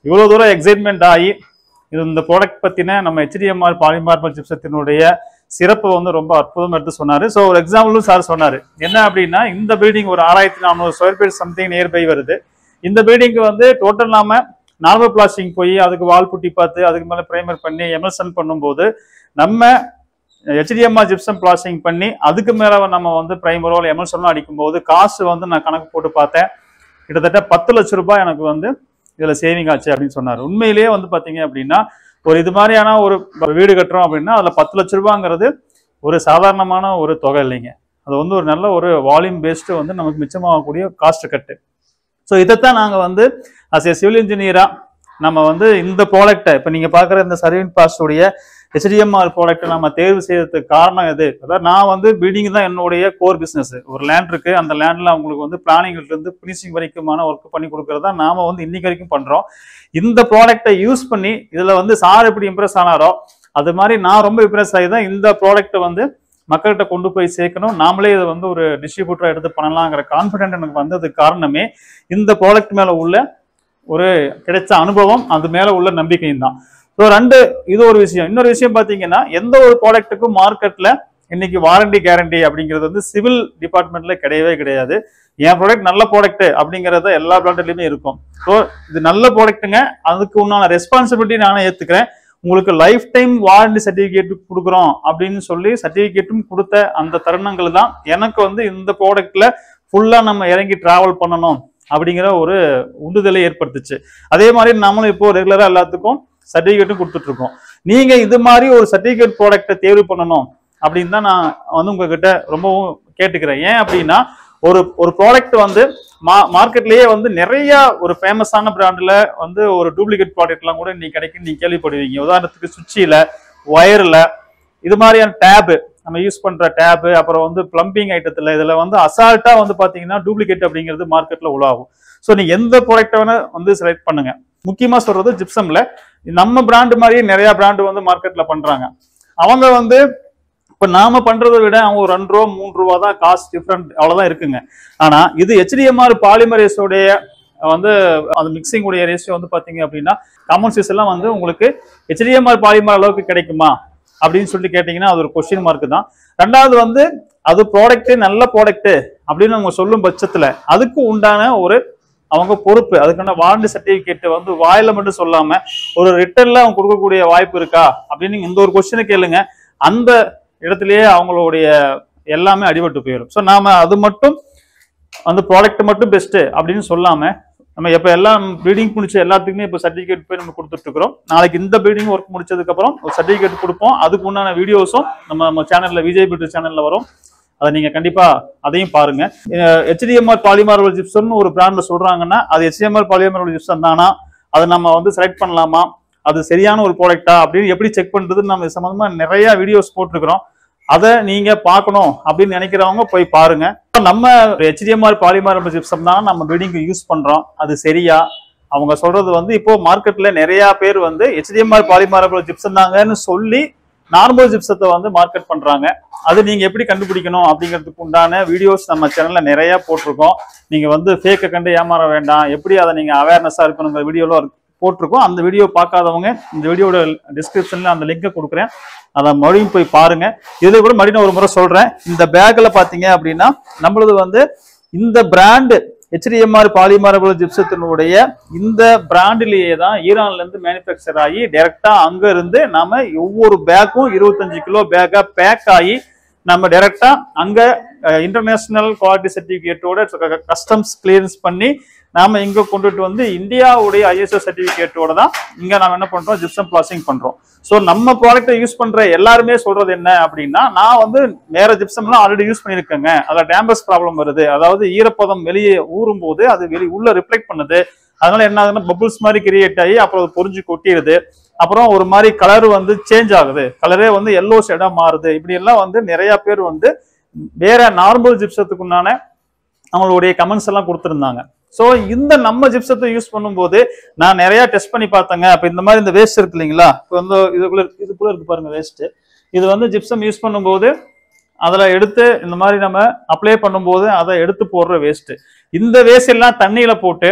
இவ்வளவு தூரம் எக்ஸைட்மெண்ட் ஆகி இது இந்த ப்ராடக்ட் பத்தின நம்ம ஹெச்டிஎம்ஆர் பாலிமார்பல் ஜிப்சத்தினுடைய சிறப்பு வந்து ரொம்ப அற்புதம் எடுத்து சொன்னாரு. ஸோ ஒரு எக்ஸாம்பிளும் சார் சொன்னாரு. என்ன அப்படின்னா இந்த பில்டிங் ஒரு ஆறாயிரத்தி நானூறு ஸ்கொயர் ஃபீட் சம்திங் நியர்பை வருது. இந்த பில்டிங்க்கு வந்து டோட்டல் நாம நார்மல் பிளாஸ்டிங் போய் அதுக்கு வால் புட்டி பார்த்து அதுக்கு மேல பிரைமர் பண்ணி எம்எல்சன் பண்ணும்போது நம்ம ஹெச்டிஎம்ஆர் ஜிப்சம் பிளாஸ்டிங் பண்ணி அதுக்கு மேல நம்ம வந்து பிரைமரோ எம்எல்சனோ அடிக்கும் போது காசு வந்து நான் கணக்கு போட்டு பார்த்தேன், கிட்டத்தட்ட பத்து லட்சம் ரூபாய் எனக்கு வந்து இதுல சேவிங் ஆச்சு அப்படின்னு சொன்னார். உண்மையிலேயே வந்து பாத்தீங்க அப்படின்னா ஒரு இது மாதிரியான ஒரு வீடு கட்டுறோம் அப்படின்னா அதுல பத்து லட்ச ரூபாங்கிறது ஒரு சாதாரணமான ஒரு தொகை இல்லைங்க. அது வந்து ஒரு நல்ல ஒரு வால்யூம் பேஸ்டு வந்து நமக்கு மிச்சமாகக்கூடிய காஸ்ட் கட்டு. ஸோ இதைத்தான் நாங்கள் வந்து அஸ் ஏ சிவில் இன்ஜினியரா நம்ம வந்து இந்த ப்ராடக்டை இப்போ நீங்க பாக்குற இந்த சர்வீன் பாஸ்டுடைய ஹெச்டிஎம்ஆர் ப்ராடக்ட்டை நம்ம தேர்வு செய்யறதுக்கு காரணம் எது? அதாவது நான் வந்து பில்டிங் தான் என்னுடைய கோர் பிசினஸ். ஒரு லேண்ட் இருக்கு, அந்த லேண்ட்ல அவங்களுக்கு வந்து பிளானிங்ல இருந்து பினிஷிங் வரைக்குமான ஒர்க் பண்ணி கொடுக்கறதா நாம வந்து இன்னைக்கு வரைக்கும் பண்றோம். இந்த ப்ராடக்டை யூஸ் பண்ணி இதுல வந்து சார் எப்படி இம்ப்ரெஸ் ஆனாரோ அது மாதிரி நான் ரொம்ப இம்ப்ரெஸ் ஆகி தான் இந்த ப்ராடக்ட்டை வந்து மக்கள்கிட்ட கொண்டு போய் சேர்க்கணும், நாமளே இதை வந்து ஒரு டிஸ்ட்ரிபியூட்டரா எடுத்து பண்ணலாங்கிற கான்ஃபிடென்ட் எனக்கு வந்ததுக்கு காரணமே இந்த ப்ராடக்ட் மேல உள்ள ஒரு கிடைச்ச அனுபவம், அது மேல உள்ள நம்பிக்கையும் தான். ஸோ ரெண்டு இது ஒரு விஷயம். இன்னொரு விஷயம் பார்த்தீங்கன்னா எந்த ஒரு ப்ராடக்ட்டுக்கும் மார்க்கெட்ல இன்னைக்கு வாரண்டி கேரண்டி அப்படிங்கிறது வந்து சிவில் டிபார்ட்மெண்ட்ல கிடையவே கிடையாது. என் ப்ராடக்ட் நல்ல ப்ராடக்ட் அப்படிங்கிறத எல்லா பிராண்ட்லயுமே இருக்கும். ஸோ இது நல்ல ப்ராடக்ட்டுங்க, அதுக்கு உண்டான ரெஸ்பான்சிபிலிட்டி நானே ஏத்துக்கிறேன். உங்களுக்கு லைஃப் டைம் வாரண்டி சர்டிபிகேட் கொடுக்குறோம் அப்படின்னு சொல்லி சர்டிபிகேட்டும் கொடுத்த அந்த தருணங்கள் தான் எனக்கு வந்து இந்த ப்ராடக்ட்ல ஃபுல்லா நம்ம இறங்கி டிராவல் பண்ணணும் அப்படிங்கிற ஒரு உந்துதலை ஏற்படுத்துச்சு. அதே மாதிரி நம்மளும் இப்போ ரெகுலரா எல்லாத்துக்கும் சர்டிபிகேட்டும் கொடுத்துட்டு இருக்கோம். நீங்க இது மாதிரி ஒரு சர்டிபிகேட் ப்ராடக்டை தேர்வு பண்ணணும் அப்படின்னு தான் நான் வந்து உங்ககிட்ட ரொம்பவும் கேட்டுக்கிறேன். ஏன் அப்படின்னா ஒரு ஒரு ப்ராடக்ட் வந்து மா மார்க்கெட்லயே வந்து நிறைய ஒரு ஃபேமஸான பிராண்ட்ல வந்து ஒரு டூப்ளிகேட் ப்ராடக்ட் எல்லாம் கூட நீங்க கிடைக்கும் நீங்க கேள்விப்படுவீங்க. உதாரணத்துக்கு சுவிட்சில, ஒயர்ல, இது மாதிரியான டேபு நம்ம யூஸ் பண்ற டேபு, அப்புறம் வந்து பிளம்பிங் ஐட்டத்துல இதுல வந்து அசால்ட்டா வந்து பாத்தீங்கன்னா டூப்ளிகேட் அப்படிங்கிறது மார்க்கெட்ல உலாகும். ஸோ நீங்க எந்த ப்ராடக்ட் வேணா வந்து செலக்ட் பண்ணுங்க. முக்கியமா சொல்றது ஜிப்சம்ல நம்ம பிராண்ட் மாதிரியே நிறைய பிராண்ட் வந்து மார்க்கெட்ல பண்றாங்க. அவங்க வந்து இப்ப நாம பண்றதை விட அவங்க ஒரு ரெண்டு ரூபா மூணு ரூபா தான் காஸ்ட் டிஃபரெண்ட் அவ்வளவுதான் இருக்குங்க. ஆனா இது ஹெச்டிஎம்ஆர் பாலிமரேஸோடைய வந்து அந்த மிக்சிங் உடைய ரேஷியோ வந்து பாத்தீங்க அப்படின்னா காமன் சைஸ் எல்லாம் வந்து உங்களுக்கு ஹெச்டிஎம்ஆர் பாலிமர் அளவுக்கு கிடைக்குமா அப்படின்னு சொல்லி கேட்டீங்கன்னா அது ஒரு கொஸ்டின் மார்க் தான். ரெண்டாவது வந்து அது ப்ராடக்ட் நல்ல ப்ராடக்ட் அப்படின்னு அவங்க சொல்லும் பட்சத்துல அதுக்கு உண்டான ஒரு அவங்க பொறுப்பு, அதுக்கான வாரண்டி சர்டிபிகேட் வந்து வாயில மட்டும் சொல்லாம ஒரு ரிட்டர்ன்ல அவங்க கொடுக்கக்கூடிய வாய்ப்பு இருக்கா அப்படின்னு இந்த ஒரு கொஸ்டினை கேளுங்க. அந்த இடத்துலயே அவங்களுடைய எல்லாமே அடிபட்டு போயிடும். ஸோ நாம அது மட்டும் அந்த ப்ராடக்ட் மட்டும் பெஸ்ட் அப்படின்னு சொல்லாம நம்ம எப்ப எல்லாம் பில்டிங் முடிச்ச எல்லாத்துக்குமே இப்போ சர்டிபிகேட் போய் நம்ம கொடுத்துட்டு இருக்கிறோம். நாளைக்கு இந்த பில்டிங் ஒர்க் முடிச்சதுக்கு அப்புறம் ஒரு சர்டிபிகேட் கொடுப்போம். அதுக்கு உண்டான வீடியோஸும் நம்ம நம்ம சேனல்ல விஜய் பில்டர் சேனல்ல வரும். அதை நீங்க கண்டிப்பா அதையும் பாருங்க. ஹெச்டிஎம்ஆர் பாலிமார்பல் ஜிப்சம்னு ஒரு பிராண்ட்ல சொல்றாங்கன்னா அது ஹெச்டிஎம்ஆர் பாலிமார்பல் ஜிப்சம் தானா, அதை நம்ம வந்து செலக்ட் பண்ணலாமா, அது சரியான ஒரு ப்ராடக்டா அப்படின்னு எப்படி செக் பண்றதுன்னு நம்ம சம்பந்தமா நிறைய வீடியோஸ் போட்டிருக்கிறோம். அதை நீங்க பார்க்கணும் அப்படின்னு நினைக்கிறவங்க போய் பாருங்க. நம்ம ஹெச்டிஎம்ஆர் பாலிமார்பல் ஜிப்சம் தான் நம்ம பில்டிங் யூஸ் பண்றோம், அது சரியா? அவங்க சொல்றது வந்து இப்போ மார்க்கெட்ல நிறைய பேர் வந்து ஹெச்டிஎம்ஆர் பாலிமார்பல் ஜிப்சம் தாங்கன்னு சொல்லி நார்மல் ஜிப்சத்தை வந்து மார்க்கெட் பண்றாங்க. அது நீங்க எப்படி கண்டுபிடிக்கணும் அப்படிங்கிறதுக்கு உண்டான வீடியோஸ் நம்ம சேனல்ல நிறைய போட்டிருக்கோம். நீங்க வந்து ஃபேக்கை கண்டு ஏமாற வேண்டாம், எப்படி அதை நீங்க அவேர்னஸா இருக்கணுங்கிற வீடியோல போட்டிருக்கோம். அந்த வீடியோ பார்க்காதவங்க இந்த வீடியோட டிஸ்கிரிப்ஷன்ல அந்த லிங்கை கொடுக்குறேன், அதை மறுபடியும் போய் பாருங்க. இதுல கூட மறுபடியும் ஒரு முறை சொல்றேன், இந்த பேக்ல பாத்தீங்க அப்படின்னா நம்மளது வந்து இந்த பிராண்டு ஹெச்டிஎம்ஆர் பாலிமார்பல் ஜிப்சத்தினுடைய இந்த பிராண்டிலேயே தான் ஈரான்ல இருந்து மேனுஃபேக்சர் ஆகி டைரக்டா அங்க இருந்து நாம ஒவ்வொரு பேக்கும் இருபத்தஞ்சு கிலோ பேக்கா பேக் ஆகி நம்ம டைரக்டா அங்க இன்டர்நேஷனல் குவாலிட்டி சர்டிபிகேட்டோட கஸ்டம்ஸ் கிளியரன்ஸ் பண்ணி நாம இங்க கொண்டுட்டு வந்து இந்தியாவுடைய ஐஎஸ்ஓ சர்டிபிகேட்டோட தான் இங்க நாம என்ன பண்றோம், ஜிப்சம் பிளாஸ்டிங் பண்றோம். ஸோ நம்ம ப்ராடக்ட்டை யூஸ் பண்ற எல்லாருமே சொல்றது என்ன அப்படின்னா, நான் வந்து வேற ஜிப்சம்லாம் ஆல்ரெடி யூஸ் பண்ணியிருக்கேங்க, அதுல டேம்பஸ் ப்ராப்ளம் வருது, அதாவது ஈரப்பதம் வெளியே ஊறும் போது அது வெளி உள்ள ரிஃப்ளெக்ட் பண்ணுது, அதனால என்ன ஆகுதுன்னா பபுள்ஸ் மாதிரி கிரியேட் ஆகி அப்புறம் அது பொறிஞ்சு கொட்டிடுது, அப்புறம் ஒரு மாதிரி கலர் வந்து சேஞ்ச் ஆகுது, கலரே வந்து எல்லோ ஷேடா மாறுது. இப்படி எல்லாம் வந்து நிறைய பேர் வந்து வேற நார்மல் ஜிப்சத்துக்குண்டான அவங்களுடைய கமெண்ட்ஸ் எல்லாம் கொடுத்துருந்தாங்க. ஸோ இந்த நம்ம ஜிப்சத்தை யூஸ் பண்ணும்போது நான் நிறைய டெஸ்ட் பண்ணி பார்த்தேங்க. அப்ப இந்த மாதிரி இந்த வேஸ்ட் இருக்கு இல்லைங்களா, இப்போ வந்து இதுக்குள்ள இதுக்குள்ள இருக்கு பாருங்க வேஸ்ட், இது வந்து ஜிப்சம் யூஸ் பண்ணும்போது அதுல எடுத்து இந்த மாதிரி நம்ம அப்ளை பண்ணும்போது அதை எடுத்து போடுற வேஸ்ட். இந்த வேஸ்ட் எல்லாம் தண்ணியில போட்டு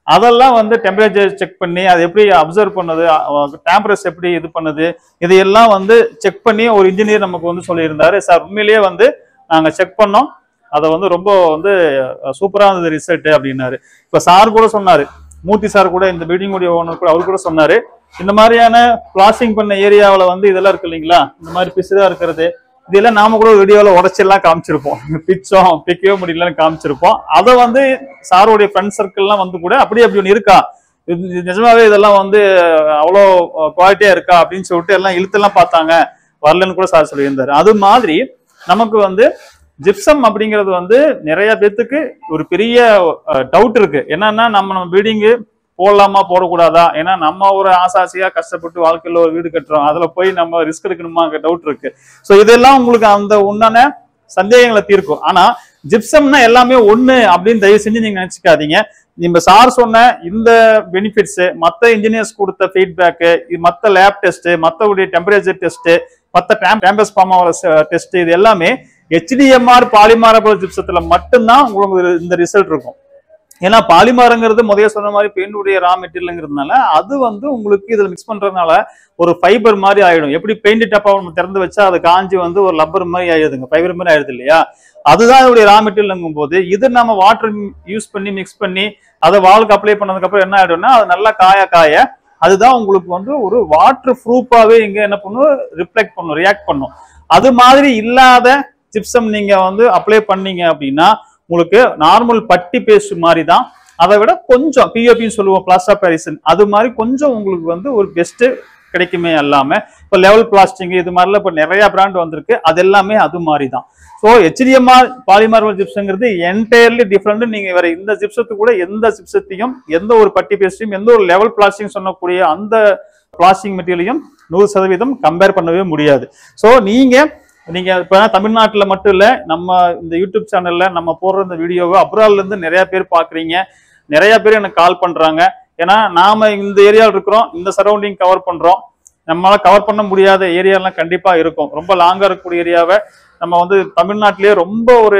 அதெல்லாம் வந்து டெம்பரேச்சர் செக் பண்ணி அதை எப்படி அப்சர்வ் பண்ணுது, டெம்பரேச்சர் எப்படி இது பண்ணுது, இதையெல்லாம் வந்து செக் பண்ணி ஒரு இன்ஜினியர் நமக்கு வந்து சொல்லியிருந்தாரு. சார் உண்மையிலேயே வந்து நாங்க செக் பண்ணோம், அதை வந்து ரொம்ப வந்து சூப்பரா இருந்தது ரிசல்ட் அப்படின்னாரு. இப்ப சார் கூட சொன்னாரு, மூர்த்தி சார் கூட இந்த பில்டிங் உடைய ஓனர் கூட அவர் கூட சொன்னாரு, இந்த மாதிரியான பிளாஸ்டிங் பண்ண ஏரியாவில் வந்து இதெல்லாம் இருக்கு இல்லைங்களா, இந்த மாதிரி பிசுதா இருக்கிறது, இதெல்லாம் நாம கூட வீடியோவில் உடச்செல்லாம் காமிச்சிருப்போம், பிச்சோம் பிக்கவே முடியலன்னு காமிச்சிருப்போம். அதை வந்து சாருடைய ஃப்ரெண்ட் சர்க்கிள்லாம் வந்து கூட அப்படி அப்படி ஒன்று இருக்கா, நிஜமாவே இதெல்லாம் வந்து அவ்வளோ குவாலிட்டியா இருக்கா அப்படின்னு சொல்லிட்டு எல்லாம் இழுத்தெல்லாம் பார்த்தாங்க, வரலன்னு கூட சார் சொல்லியிருந்தாரு. அது மாதிரி நமக்கு வந்து ஜிப்சம் அப்படிங்கிறது வந்து நிறைய பேத்துக்கு ஒரு பெரிய டவுட் இருக்கு. என்னன்னா நம்ம நம்ம பில்டிங்கு போடலாமா போடக்கூடாதா, ஏன்னா நம்ம ஒரு ஆசாசியா கஷ்டப்பட்டு வாழ்க்கையில ஒரு வீடு கட்டுறோம், அதுல போய் நம்ம ரிஸ்க் எடுக்கணுமா டவுட் இருக்கு. ஸோ இதெல்லாம் உங்களுக்கு அந்த உண்டான சந்தேகங்களை தீர்க்கும். ஆனா ஜிப்சம்னா எல்லாமே ஒண்ணு அப்படின்னு தயவு செஞ்சு நீங்க நினைச்சுக்காதீங்க. இந்த சார் சொன்ன இந்த பெனிஃபிட்ஸ், மற்ற இன்ஜினியர்ஸ் கொடுத்த ஃபீட்பேக்கு, மற்ற லேப் டெஸ்ட், மற்றவுடைய டெம்பரேச்சர் டெஸ்ட், மற்ற கேம்பஸ் ஃபார்மாவோட டெஸ்ட், இது எல்லாமே ஹெச்டிஎம்ஆர் பாலிமாரபிள் ஜிப்சத்துல மட்டும்தான் உங்களுக்கு இந்த ரிசல்ட் இருக்கும். ஏன்னா பாலிமாரங்கிறது முதல்ல சொன்ன மாதிரி பெயிண்டுடைய ரா மெட்டீரியல்ங்கிறதுனால அது வந்து உங்களுக்கு இதுல மிக்ஸ் பண்றதுனால ஒரு ஃபைபர் மாதிரி ஆயிடும். எப்படி பெயிண்ட் டப்பா திறந்து வச்சா அது காஞ்சி வந்து ஒரு லப்பர் மாதிரி ஆயிடுதுங்க, ஃபைபர் மாதிரி ஆயிடுது இல்லையா, அதுதான் இதோடைய ரா மெட்டீரியல்ங்கும் போது இது நம்ம வாட்டர் யூஸ் பண்ணி மிக்ஸ் பண்ணி அதை வாலுக்கு அப்ளை பண்ணதுக்கு அப்புறம் என்ன ஆயிடும்னா அது நல்லா காய காய அதுதான் உங்களுக்கு வந்து ஒரு வாட்டர் ப்ரூஃபாவே இங்க என்ன பண்ணும், ரிஃப்ளெக்ட் பண்ணும், ரியாக்ட் பண்ணும். அது மாதிரி இல்லாத ஜிப்சம் நீங்க வந்து அப்ளை பண்ணீங்க அப்படின்னா உங்களுக்கு நார்மல் பட்டி பேஸ்ட் மாதிரி தான், அதை விட கொஞ்சம் பிஓபின்னு சொல்லுவோம், பிளாஸ்டர் பாரிசன், அது மாதிரி கொஞ்சம் உங்களுக்கு வந்து ஒரு பெஸ்ட் கிடைக்குமே. எல்லாமே இப்போ லெவல் பிளாஸ்டிங் இது மாதிரிலாம் இப்போ நிறைய பிராண்ட் வந்திருக்கு, அது எல்லாமே அது மாதிரி தான். ஸோ ஹெச்டிஎம்ஆர் பாலிமார்பிள் ஜிப்சங்கிறது என்டையர்லி டிஃப்ரெண்ட். நீங்க வேற இந்த ஜிப்சத்து கூட எந்த ஜிப்சத்தையும் எந்த ஒரு பட்டி பேஸ்டையும் எந்த ஒரு லெவல் பிளாஸ்டிங் சொல்லக்கூடிய அந்த பிளாஸ்டிக் மெட்டீரியலையும் நூறு சதவீதம் கம்பேர் பண்ணவே முடியாது. ஸோ நீங்க நீங்க இப்ப தமிழ்நாட்டுல மட்டும் இல்ல, நம்ம இந்த யூடியூப் சேனல்ல நம்ம போடுற இந்த வீடியோவை அப்ராட்ல இருந்து நிறைய பேர் பாக்குறீங்க, நிறைய பேர் எனக்கு கால் பண்றாங்க. ஏன்னா நாம இந்த ஏரியாவில் இருக்கிறோம், இந்த சரௌண்டிங் கவர் பண்றோம், நம்மளால கவர் பண்ண முடியாத ஏரியாலாம் கண்டிப்பா இருக்கும். ரொம்ப லாங்கா இருக்கக்கூடிய ஏரியாவை நம்ம வந்து தமிழ்நாட்டிலேயே ரொம்ப ஒரு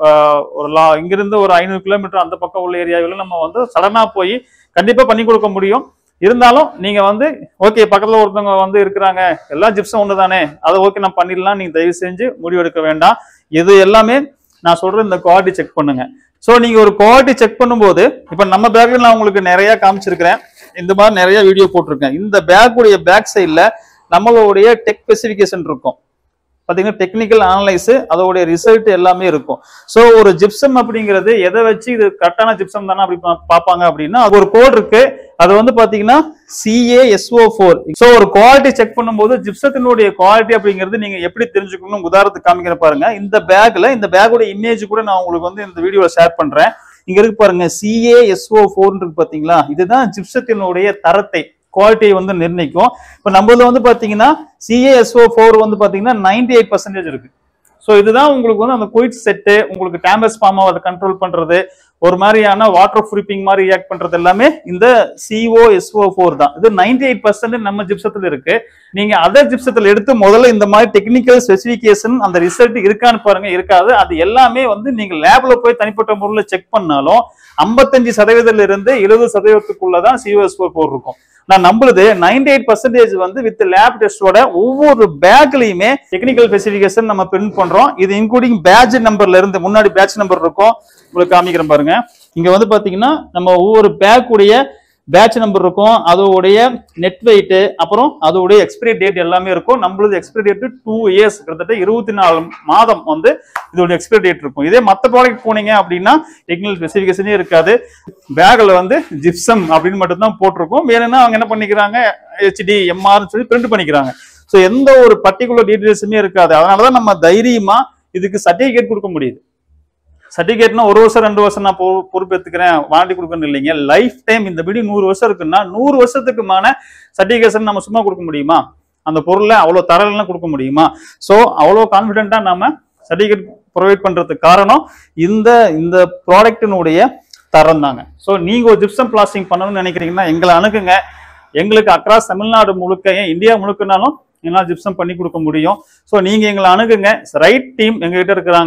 ஒரு லா இங்கிருந்து ஒரு ஐநூறு கிலோமீட்டர் அந்த பக்கம் உள்ள ஏரியாவில் நம்ம வந்து சடனா போய் கண்டிப்பா பண்ணி கொடுக்க முடியும். இருந்தாலும் நீங்க வந்து ஓகே பக்கத்துல ஒருத்தவங்க வந்து இருக்கிறாங்க, எல்லா ஜிப்ஸும் ஒன்று தானே, அதை ஓகே நான் பண்ணிடலாம், நீங்க தயவு செஞ்சு முடிவெடுக்க வேண்டாம். இது எல்லாமே நான் சொல்றேன், இந்த குவாலிட்டி செக் பண்ணுங்க. ஸோ நீங்க ஒரு குவாலிட்டி செக் பண்ணும்போது இப்ப நம்ம பேக்ல நான் உங்களுக்கு நிறைய காமிச்சிருக்கிறேன், இந்த மாதிரி நிறைய வீடியோ போட்டிருக்கேன். இந்த பேக்குடைய பேக் சைட்ல நம்மளுடைய டெக் ஸ்பெசிஃபிகேஷன் இருக்கும், பாத்தீங்கன்னா டெக்னிக்கல் அனலைஸ், அதோடைய ரிசல்ட் எல்லாமே இருக்கும். ஸோ ஒரு ஜிப்சம் அப்படிங்கிறது எதை வச்சு இது கரெக்டான ஜிப்சம் தானே அப்படி பார்ப்பாங்க அப்படின்னா அது ஒரு கோட் இருக்கு, அது வந்து பாத்தீங்கன்னா C A S O four. So ஒரு குவாலிட்டி செக் பண்ணும்போது ஜிப்சத்தினுடைய குவாலிட்டி அப்படிங்கிறது நீங்க எப்படி தெரிஞ்சுக்கணும், உதாரணத்துக்கு காமிக்கிற பாருங்க. இந்த பேக்ல இந்த பேக்கோட இமேஜ் கூட நான் உங்களுக்கு வந்து இந்த வீடியோல ஷேர் பண்றேன். இங்க இருக்கு பாருங்க, C A S O four இருக்கு பாத்தீங்களா, இதுதான் ஜிப்சத்தினுடைய தரத்தை குவாலிட்டியை வந்து நிர்ணயிக்கும். இப்ப நம்மள வந்து பாத்தீங்கன்னா C A S O four வந்து பாத்தீங்கன்னா நைன்டி எயிட் பர்சன்டேஜ் இருக்கு. ஸோ இதுதான் உங்களுக்கு வந்து அந்த குயிட் செட்டு, உங்களுக்கு டேம்பஸ் ஃபார்மா அதை கண்ட்ரோல் பண்றது, ஒரு மாதிரியான வாட்டர் ப்ரூஃபிங் மாதிரி ரியாக்ட் பண்றது எல்லாமே இந்த C O S O four தான். இது நைன்டி எயிட் பர்சன்ட் நம்ம ஜிப்சத்துல இருக்கு. நீங்க அதர் ஜிப்சத்துல எடுத்து முதல்ல இந்த மாதிரி டெக்னிக்கல் ஸ்பெசிஃபிகேஷன் அந்த ரிசல்ட் இருக்கான்னு பாருங்க, இருக்காது. அது எல்லாமே வந்து நீங்க லேப்ல போய் தனிப்பட்ட முறையில் செக் பண்ணாலும் ஐம்பத்தஞ்சு சதவீதத்துல இருந்து எழுபது சதவீதத்துக்குள்ளதான் C O S O four இருக்கும். நான் நம்புறது நைன்டி எயிட் பர்சன்டேஜ் வந்து வித் லேப் டெஸ்டோட ஒவ்வொரு பேக்லயுமே டெக்னிக்கல் ஸ்பெசிஃபிகேஷன் நம்ம பிரிண்ட் பண்றோம். இது இன்க்ளூடிங் பேட்ச் நம்பர்ல இருந்து முன்னாடி பேட்ச் நம்பர் இருக்கும், உங்களுக்கு காமிக்கிறேன் பாருங்க. இங்க வந்து பாத்தீங்கன்னா நம்ம ஒவ்வொரு பேக் உடைய பேட்ச் நம்பர் இருக்கும், அதோடைய நெட் வெயிட், அப்புறம் அதோடைய எக்ஸ்பிரி டேட் எல்லாமே இருக்கும். நம்மளது எக்ஸ்பிரி டேட் டூ இயர்ஸ் கிட்டத்தட்ட இருபத்தி நாலு மாதம் வந்து இதோட எக்ஸ்பிரி டேட் இருக்கும். இதே மற்ற ப்ராடக்ட் போனீங்க அப்படின்னா டெக்னிக்கல் ஸ்பெசிஃபிகேஷனே இருக்காது, பேக்ல வந்து ஜிப்சம் அப்படின்னு மட்டும் தான் போட்டிருக்கும். வேணும்னா அவங்க என்ன பண்ணிக்கிறாங்க, ஹெச்டி எம்ஆர் சொல்லி பிரிண்ட் பண்ணிக்கிறாங்க. ஸோ எந்த ஒரு பர்டிகுலர் டீடைல்ஸுமே இருக்காது. அதனாலதான் நம்ம தைரியமா இதுக்கு சர்டிபிகேட் கொடுக்க முடியுது. சர்டிபிகேட்னா ஒரு வருஷம் ரெண்டு வருஷம் நான் பொறுப்பேற்றுக்கிறேன் வாரண்டி கொடுக்கணும் இல்லைங்க, லைஃப் டைம். இந்த படி நூறு வருஷம் இருக்குன்னா நூறு வருஷத்துக்குமான சர்டிபிகேஷன் நம்ம சும்மா கொடுக்க முடியுமா, அந்த பொருளை அவ்வளவு தரலாம் கொடுக்க முடியுமா? ஸோ அவ்வளோ கான்ஃபிடென்ட்டா நம்ம சர்டிபிகேட் ப்ரொவைட் பண்றதுக்கு காரணம் இந்த இந்த ப்ராடக்டினுடைய தரம் தாங்க. ஸோ நீங்க ஒரு ஜிப்சம் பிளாஸ்டிங் பண்ணணும்னு நினைக்கிறீங்கன்னா எங்களை அணுகுங்க. எங்களுக்கு அக்ராஸ் தமிழ்நாடு முழுக்க, ஏன் இந்தியா முழுக்கனாலும் எங்களால் ஜிப்சம் பண்ணி கொடுக்க முடியும். ஸோ நீங்க எங்களை அணுகுங்க. ரைட் டீம் எங்ககிட்ட இருக்கிறாங்க.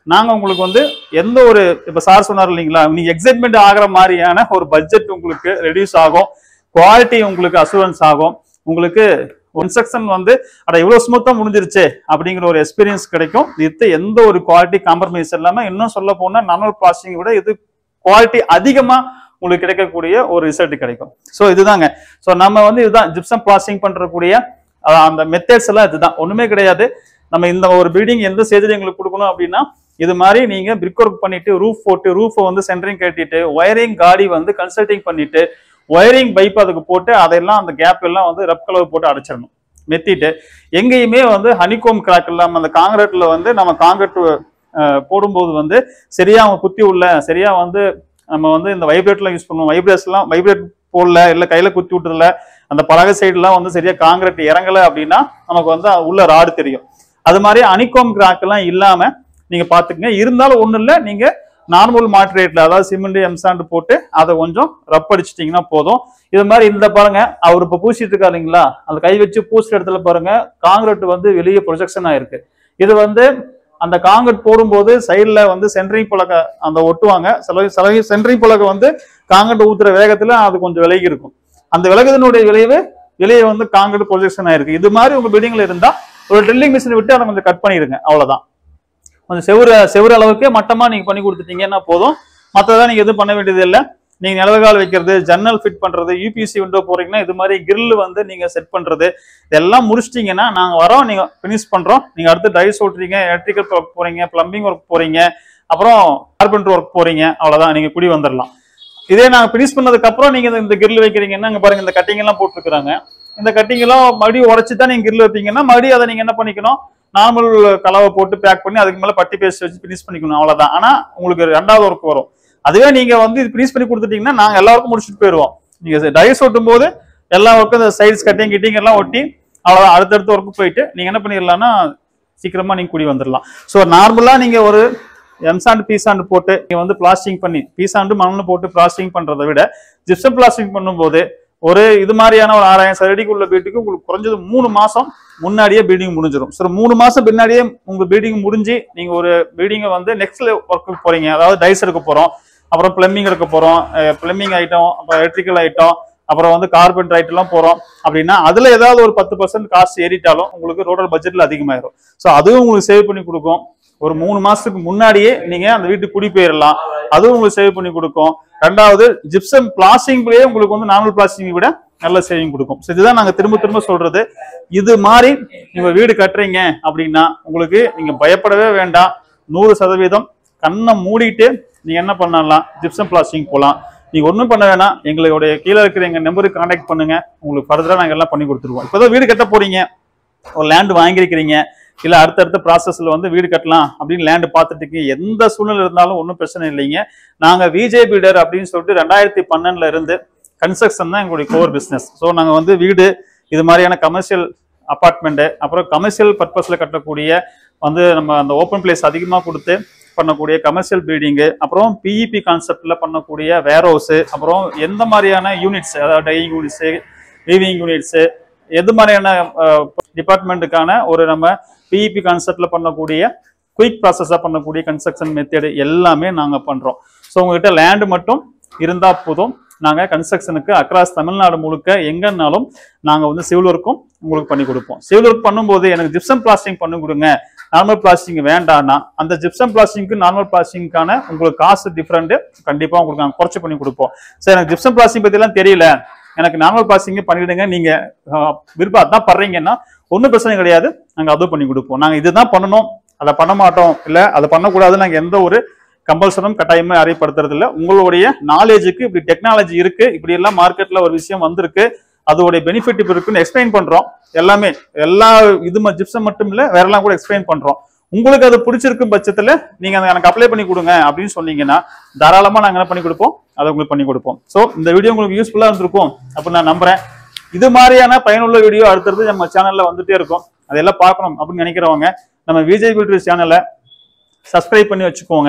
நாங்க உங்களுக்கு வந்து எந்த ஒரு இப்ப சார் சொன்னார் இல்லைங்களா, நீங்க எக்ஸைட்மெண்ட் ஆகிற மாதிரியான ஒரு பட்ஜெட் உங்களுக்கு ரெடியூஸ் ஆகும், குவாலிட்டி உங்களுக்கு அசூரன்ஸ் ஆகும், உங்களுக்கு இன்ஸ்ட்ரக்ஷன் வந்து அட இவ்வளவு ஸ்மூத்தா முடிஞ்சிருச்சு அப்படிங்கிற ஒரு எக்ஸ்பீரியன்ஸ் கிடைக்கும். இது எந்த ஒரு குவாலிட்டி காம்ப்ரமைஸ் இல்லாம, இன்னும் சொல்ல போனா நார்மல் பிளாஸ்டிங் விட இது குவாலிட்டி அதிகமா உங்களுக்கு கிடைக்கக்கூடிய ஒரு ரிசல்ட் கிடைக்கும். ஸோ இதுதாங்க. ஸோ நம்ம வந்து இதுதான் ஜிப்சம் பிளாஸ்டிங் பண்றக்கூடிய அந்த மெத்தட்ஸ் எல்லாம் இதுதான், ஒண்ணுமே கிடையாது. நம்ம இந்த ஒரு பில்டிங் எந்த ஸ்டேஜ்ல எங்களுக்கு கொடுக்கணும் அப்படின்னா, இது மாதிரி நீங்க பிரிக் ஒர்க் பண்ணிட்டு ரூஃப் போட்டு ரூஃபை வந்து சென்டரிங் கட்டிட்டு ஒயரிங் காடி வந்து கன்சல்டிங் பண்ணிட்டு ஒயரிங் பைப் அதுக்கு போட்டு அதெல்லாம் அந்த கேப் எல்லாம் வந்து ரப் கலவை போட்டு அடைச்சிடணும். மெத்திட்டு எங்கேயுமே வந்து ஹனிகோம் கிராக் இல்லாம அந்த காங்கிரீட்ல வந்து நம்ம காங்கிரீட் போடும்போது வந்து சரியா அவங்க குத்தி உள்ள சரியா வந்து நம்ம வந்து இந்த வைப்ரேட்லாம் யூஸ் பண்ணுவோம். வைப்ரேட்ஸ்லாம் வைப்ரேட் போடல இல்லை கையில குத்தி விட்டுறல, அந்த பலகை சைடுலாம் வந்து சரியா காங்கிரீட் இறங்கல அப்படின்னா நமக்கு வந்து உள்ள ராடு தெரியும். அது மாதிரி ஹனிகோம் கிராக் எல்லாம் இல்லாம நீங்க பாத்துக்கங்க. இருந்தாலும் ஒண்ணு இல்லை, நீங்க நார்மல் மாட்ரேட்ல அதாவது சிமெண்ட் எம்சாண்ட் போட்டு அதை கொஞ்சம் ரப் அடிச்சிட்டீங்கன்னா போதும். இது மாதிரி இந்த பாருங்க, அவர் இப்ப பூசிட்டு இருக்கா இல்லைங்களா, அந்த கை வச்சு பூசிட்ட இடத்துல பாருங்க காங்கிரீட் வந்து வெளியே ப்ரொஜெக்ஷன் ஆயிருக்கு. இது வந்து அந்த காங்கிரீட் போடும்போது சைட்ல வந்து சென்ட்ரிங் பலகை அந்த ஒட்டுவாங்க. சில சில சென்ட்ரிங் பலகை வந்து காங்கிரீட் ஊத்துற வேகத்துல அது கொஞ்சம் விலகி இருக்கும். அந்த விலகுதனுடைய விளைவு வெளியே வந்து காங்கிரீட் ப்ரொஜெக்ஷன் ஆயிருக்கு. இது மாதிரி உங்க பில்டிங்ல இருந்தா ஒரு ட்ரில்லிங் மிஷின் விட்டு அதை கொஞ்சம் கட் பண்ணிடுங்க, அவ்வளவுதான். கொஞ்சம் செவ்வறு செவ்வறு அளவுக்கு மட்டமா நீங்க பண்ணி கொடுத்துட்டீங்கன்னா போதும். மற்றதான் நீங்க எதுவும் பண்ண வேண்டியது இல்லை. நீங்க நிலவுகால் வைக்கிறது, ஜன்னல் ஃபிட் பண்றது, யூபிசி விண்டோ போறீங்கன்னா இது மாதிரி கிரில் வந்து நீங்க செட் பண்றது இதெல்லாம் முடிச்சிட்டீங்கன்னா நாங்க வரோம், நீங்க பினிஷ் பண்றோம். நீங்க அடுத்து டைஸ் ஓட்டுறீங்க, எலக்ட்ரிக்கல் ஒர்க் போறீங்க, பிளம்பிங் ஒர்க் போறீங்க, அப்புறம் கார்பெண்டர் ஒர்க் போறீங்க, அவ்வளவுதான், நீங்க குடி வந்துடலாம். இதே நாங்க பினிஷ் பண்ணதுக்கு அப்புறம் நீங்க இந்த கிரில் வைக்கிறீங்கன்னா இங்க பாருங்க இந்த கட்டிங் எல்லாம் போட்டுருக்காங்க. இந்த கட்டிங் எல்லாம் மறுபடியும் உடச்சு தான் நீங்க கிரில் வைப்பீங்கன்னா மறுபடியும் அதை நீங்க என்ன பண்ணிக்கணும், நார்மல் கலவை போட்டு பேக் பண்ணி அதுக்கு மேல பட்டி பேஸ்ட் வச்சு பினிஷ் பண்ணிக்கணும், அவ்வளவுதான். ஆனா உங்களுக்கு ரெண்டாவது ஒர்க் வரும். அதுவே நீங்க வந்து இது பினிஷ் பண்ணி கொடுத்துட்டீங்கன்னா நாங்க எல்லாருக்கும் முடிச்சுட்டு போயிடுவோம். நீங்க டைஸ் ஒட்டும் போது எல்லா ஒர்க்கும் இந்த சைட்ஸ் கட்டிங் கிட்டிங் எல்லாம் ஒட்டி அவ்வளவுதான், அடுத்தடுத்த ஒர்க்கு போயிட்டு நீங்க என்ன பண்ணிடலாம்னா சீக்கிரமா நீங்க குடி வந்துடலாம். ஸோ நார்மலா நீங்க ஒரு எம்சாண்ட் பீசாண்டு போட்டு நீங்க வந்து பிளாஸ்டிங் பண்ணி பீசாண்டு மணல் போட்டு பிளாஸ்டிங் பண்றதை விட ஜிப்சம் பிளாஸ்டிங் பண்ணும்போது ஒரு இது மாதிரியான ஒரு ஆறாயிரம் சதுரடிக்குள்ள வீட்டுக்கு உங்களுக்கு குறைஞ்சது மூணு மாசம் முன்னாடியே பில்டிங் முடிஞ்சிடும். ஸோ மூணு மாசம் பின்னாடியே உங்க பில்டிங் முடிஞ்சு நீங்க ஒரு பில்டிங்கை வந்து நெக்ஸ்ட் ஒர்க்கு போறீங்க, அதாவது டைஸ் எடுக்க போறோம், அப்புறம் பிளம்பிங் எடுக்க போறோம், பிளம்பிங் ஐட்டம், அப்புறம் எலக்ட்ரிக்கல் ஐட்டம், அப்புறம் வந்து கார்பெண்டர் ஐட்டம் எல்லாம் போறோம் அப்படின்னா அதுல ஏதாவது ஒரு பத்து பர்சன்ட் காஸ்ட் ஏறிட்டாலும் உங்களுக்கு டோட்டல் பட்ஜெட்ல அதிகமாயிரும். ஸோ அதுவும் உங்களுக்கு சேவ் பண்ணி கொடுக்கும். ஒரு மூணு மாசத்துக்கு முன்னாடியே நீங்க அந்த வீட்டுக்கு குடி போயிடலாம், அதுவும் உங்களுக்கு சேவ் பண்ணி கொடுக்கும். ரெண்டாவது ஜிப்சம் பிளாஸ்டிங்லயே உங்களுக்கு வந்து நார்மல் பிளாஸ்டிங் விட நல்ல சேவிங் கொடுக்கும். இதுதான் நாங்க திரும்ப திரும்ப சொல்றது. இது மாதிரி நீங்க வீடு கட்டுறீங்க அப்படின்னா உங்களுக்கு நீங்க பயப்படவே வேண்டாம். நூறு சதவீதம் கண்ணை மூடிட்டு நீங்க என்ன பண்ணலாம், ஜிப்சம் பிளாஸ்டிங் போகலாம். நீங்க ஒன்றும் பண்ண வேணாம், எங்களுடைய கீழே இருக்கிற எங்க நம்பருக்கு கான்டாக்ட் பண்ணுங்க, உங்களுக்கு ஃபர்தரா நாங்க எல்லாம் பண்ணி கொடுத்துருவோம். இப்போதான் வீடு கட்ட போறீங்க, ஒரு லேண்ட் வாங்கியிருக்கிறீங்க, இல்ல அடுத்தடுத்த ப்ராசஸ்ல வந்து வீடு கட்டலாம் அப்படின்னு லேண்ட் பார்த்துட்டு இருக்கீங்க, எந்த சூழ்நிலை இருந்தாலும் ஒன்றும் பிரச்சனை இல்லைங்க. நாங்க விஜே பில்டர் அப்படின்னு சொல்லிட்டு ரெண்டாயிரத்தி பன்னெண்டுல இருந்து கன்ஸ்ட்ரக்ஷன் தான் எங்களுடைய கோர் பிசினஸ். ஸோ நாங்க வந்து வீடு இது மாதிரியான கமர்ஷியல் அபார்ட்மெண்ட், அப்புறம் கமர்ஷியல் பர்பஸ்ல கட்டக்கூடிய வந்து நம்ம அந்த ஓப்பன் பிளேஸ் அதிகமா கொடுத்து பண்ணக்கூடிய கமர்ஷியல் பில்டிங்கு, அப்புறம் பிஇபி கான்செப்ட்ல பண்ணக்கூடிய வேர் ஹவுஸ், அப்புறம் எந்த மாதிரியான யூனிட்ஸ் அதாவது டையிங் யூனிட்ஸு, வீவிங் யூனிட்ஸு, எது மாதிரியான டிபார்ட்மெண்ட்டுக்கான ஒரு நம்ம பிஇபி கான்செப்ட்ல பண்ணக்கூடிய குயிக் ப்ராசஸா பண்ணக்கூடிய கன்ஸ்ட்ரக்ஷன் மெத்தடு எல்லாமே நாங்க பண்றோம். ஸோ உங்ககிட்ட லேண்டு மட்டும் இருந்தா போதும், நாங்க கன்ஸ்ட்ரக்ஷனுக்கு அக்ராஸ் தமிழ்நாடு முழுக்க எங்கன்னாலும் நாங்க வந்து சிவில் ஒர்க்கும் உங்களுக்கு பண்ணி கொடுப்போம். சிவில் ஒர்க் பண்ணும்போது எனக்கு ஜிப்சம் பிளாஸ்டிங் பண்ணி கொடுங்க, நார்மல் பிளாஸ்டிங் வேண்டாம்னா அந்த ஜிப்சம் பிளாஸ்டிங்க்கு நார்மல் பிளாஸ்டிங்கான உங்களுக்கு காசு டிஃப்ரெண்ட் கண்டிப்பா உங்களுக்கு நாங்கள் குறைச்சி பண்ணி கொடுப்போம். சார் எனக்கு ஜிப்சம் பிளாஸ்டிங் பத்தி எல்லாம் தெரியல, எனக்கு நார்மல் பிளாஸ்டிங் பண்ணிடுங்க, நீங்க விருப்பம் அதான் பண்றீங்கன்னா ஒன்றும் பிரச்சனை கிடையாது, நாங்க அதுவும் பண்ணி கொடுப்போம். நாங்க இதுதான் பண்ணணும், அதை பண்ண மாட்டோம், இல்ல அதை பண்ணக்கூடாது, நாங்க எந்த ஒரு கம்பல்சனும் கட்டாயமே அறிவுப்படுத்துறது இல்லை. உங்களுடைய நாலேஜுக்கு இப்படி டெக்னாலஜி இருக்கு, இப்படி எல்லாம் மார்க்கெட்ல ஒரு விஷயம் வந்திருக்கு, அதோடைய பெனிஃபிட் இப்ப இருக்குன்னு எக்ஸ்பிளைன் பண்றோம். எல்லாமே எல்லா இது ஜிப்சம் மட்டும் இல்ல வேற எல்லாம் கூட எக்ஸ்பிளைன் பண்றோம். உங்களுக்கு அது பிடிச்சிருக்கும் பட்சத்துல நீங்க எனக்கு அப்ளை பண்ணி கொடுங்க அப்படின்னு சொன்னீங்கன்னா தாராளமா நாங்க என்ன பண்ணி கொடுப்போம், அதை உங்களுக்கு பண்ணி கொடுப்போம். ஸோ இந்த வீடியோ உங்களுக்கு யூஸ்ஃபுல்லா இருந்திருக்கும் அப்படின்னு நான் நம்புறேன். இது மாதிரியான பயனுள்ள வீடியோ அடுத்தடுத்து நம்ம சேனல்ல வந்துட்டே இருக்கும். அதெல்லாம் பார்க்கணும் அப்படின்னு நினைக்கிறவங்க நம்ம விஜய் பில்டர்ஸ் சேனலை சப்ஸ்கிரைப் பண்ணி வச்சுக்கோங்க.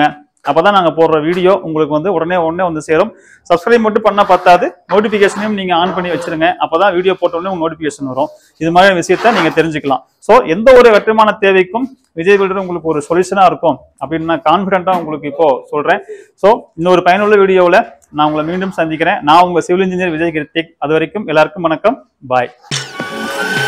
அப்பதான் நாங்க போடுற வீடியோ உங்களுக்கு வந்து உடனே உடனே வந்து சேரும். சப்ஸ்கிரைப் மட்டும் பண்ணா பத்தாது, நோட்டிபிகேஷனையும் நீங்க ஆன் பண்ணி வச்சிருங்க. அப்பதான் வீடியோ போட்ட உடனே உங்க நோட்டிபிகேஷன் வரும். இது மாதிரி விஷயத்த நீங்க தெரிஞ்சுக்கலாம். ஸோ எந்த ஒரு வெற்றிமான தேவைக்கும் விஜய் பில்டர் உங்களுக்கு ஒரு சொல்யூஷனா இருக்கும் அப்படின்னு நான் கான்பிடண்டா உங்களுக்கு இப்போ சொல்றேன். ஸோ இன்னொரு பயனுள்ள வீடியோவில் நான் உங்களை மீண்டும் சந்திக்கிறேன். நான் உங்க சிவில் இன்ஜினியர் விஜய் கிருத்திக். அது வரைக்கும் எல்லாருக்கும் வணக்கம். பாய்.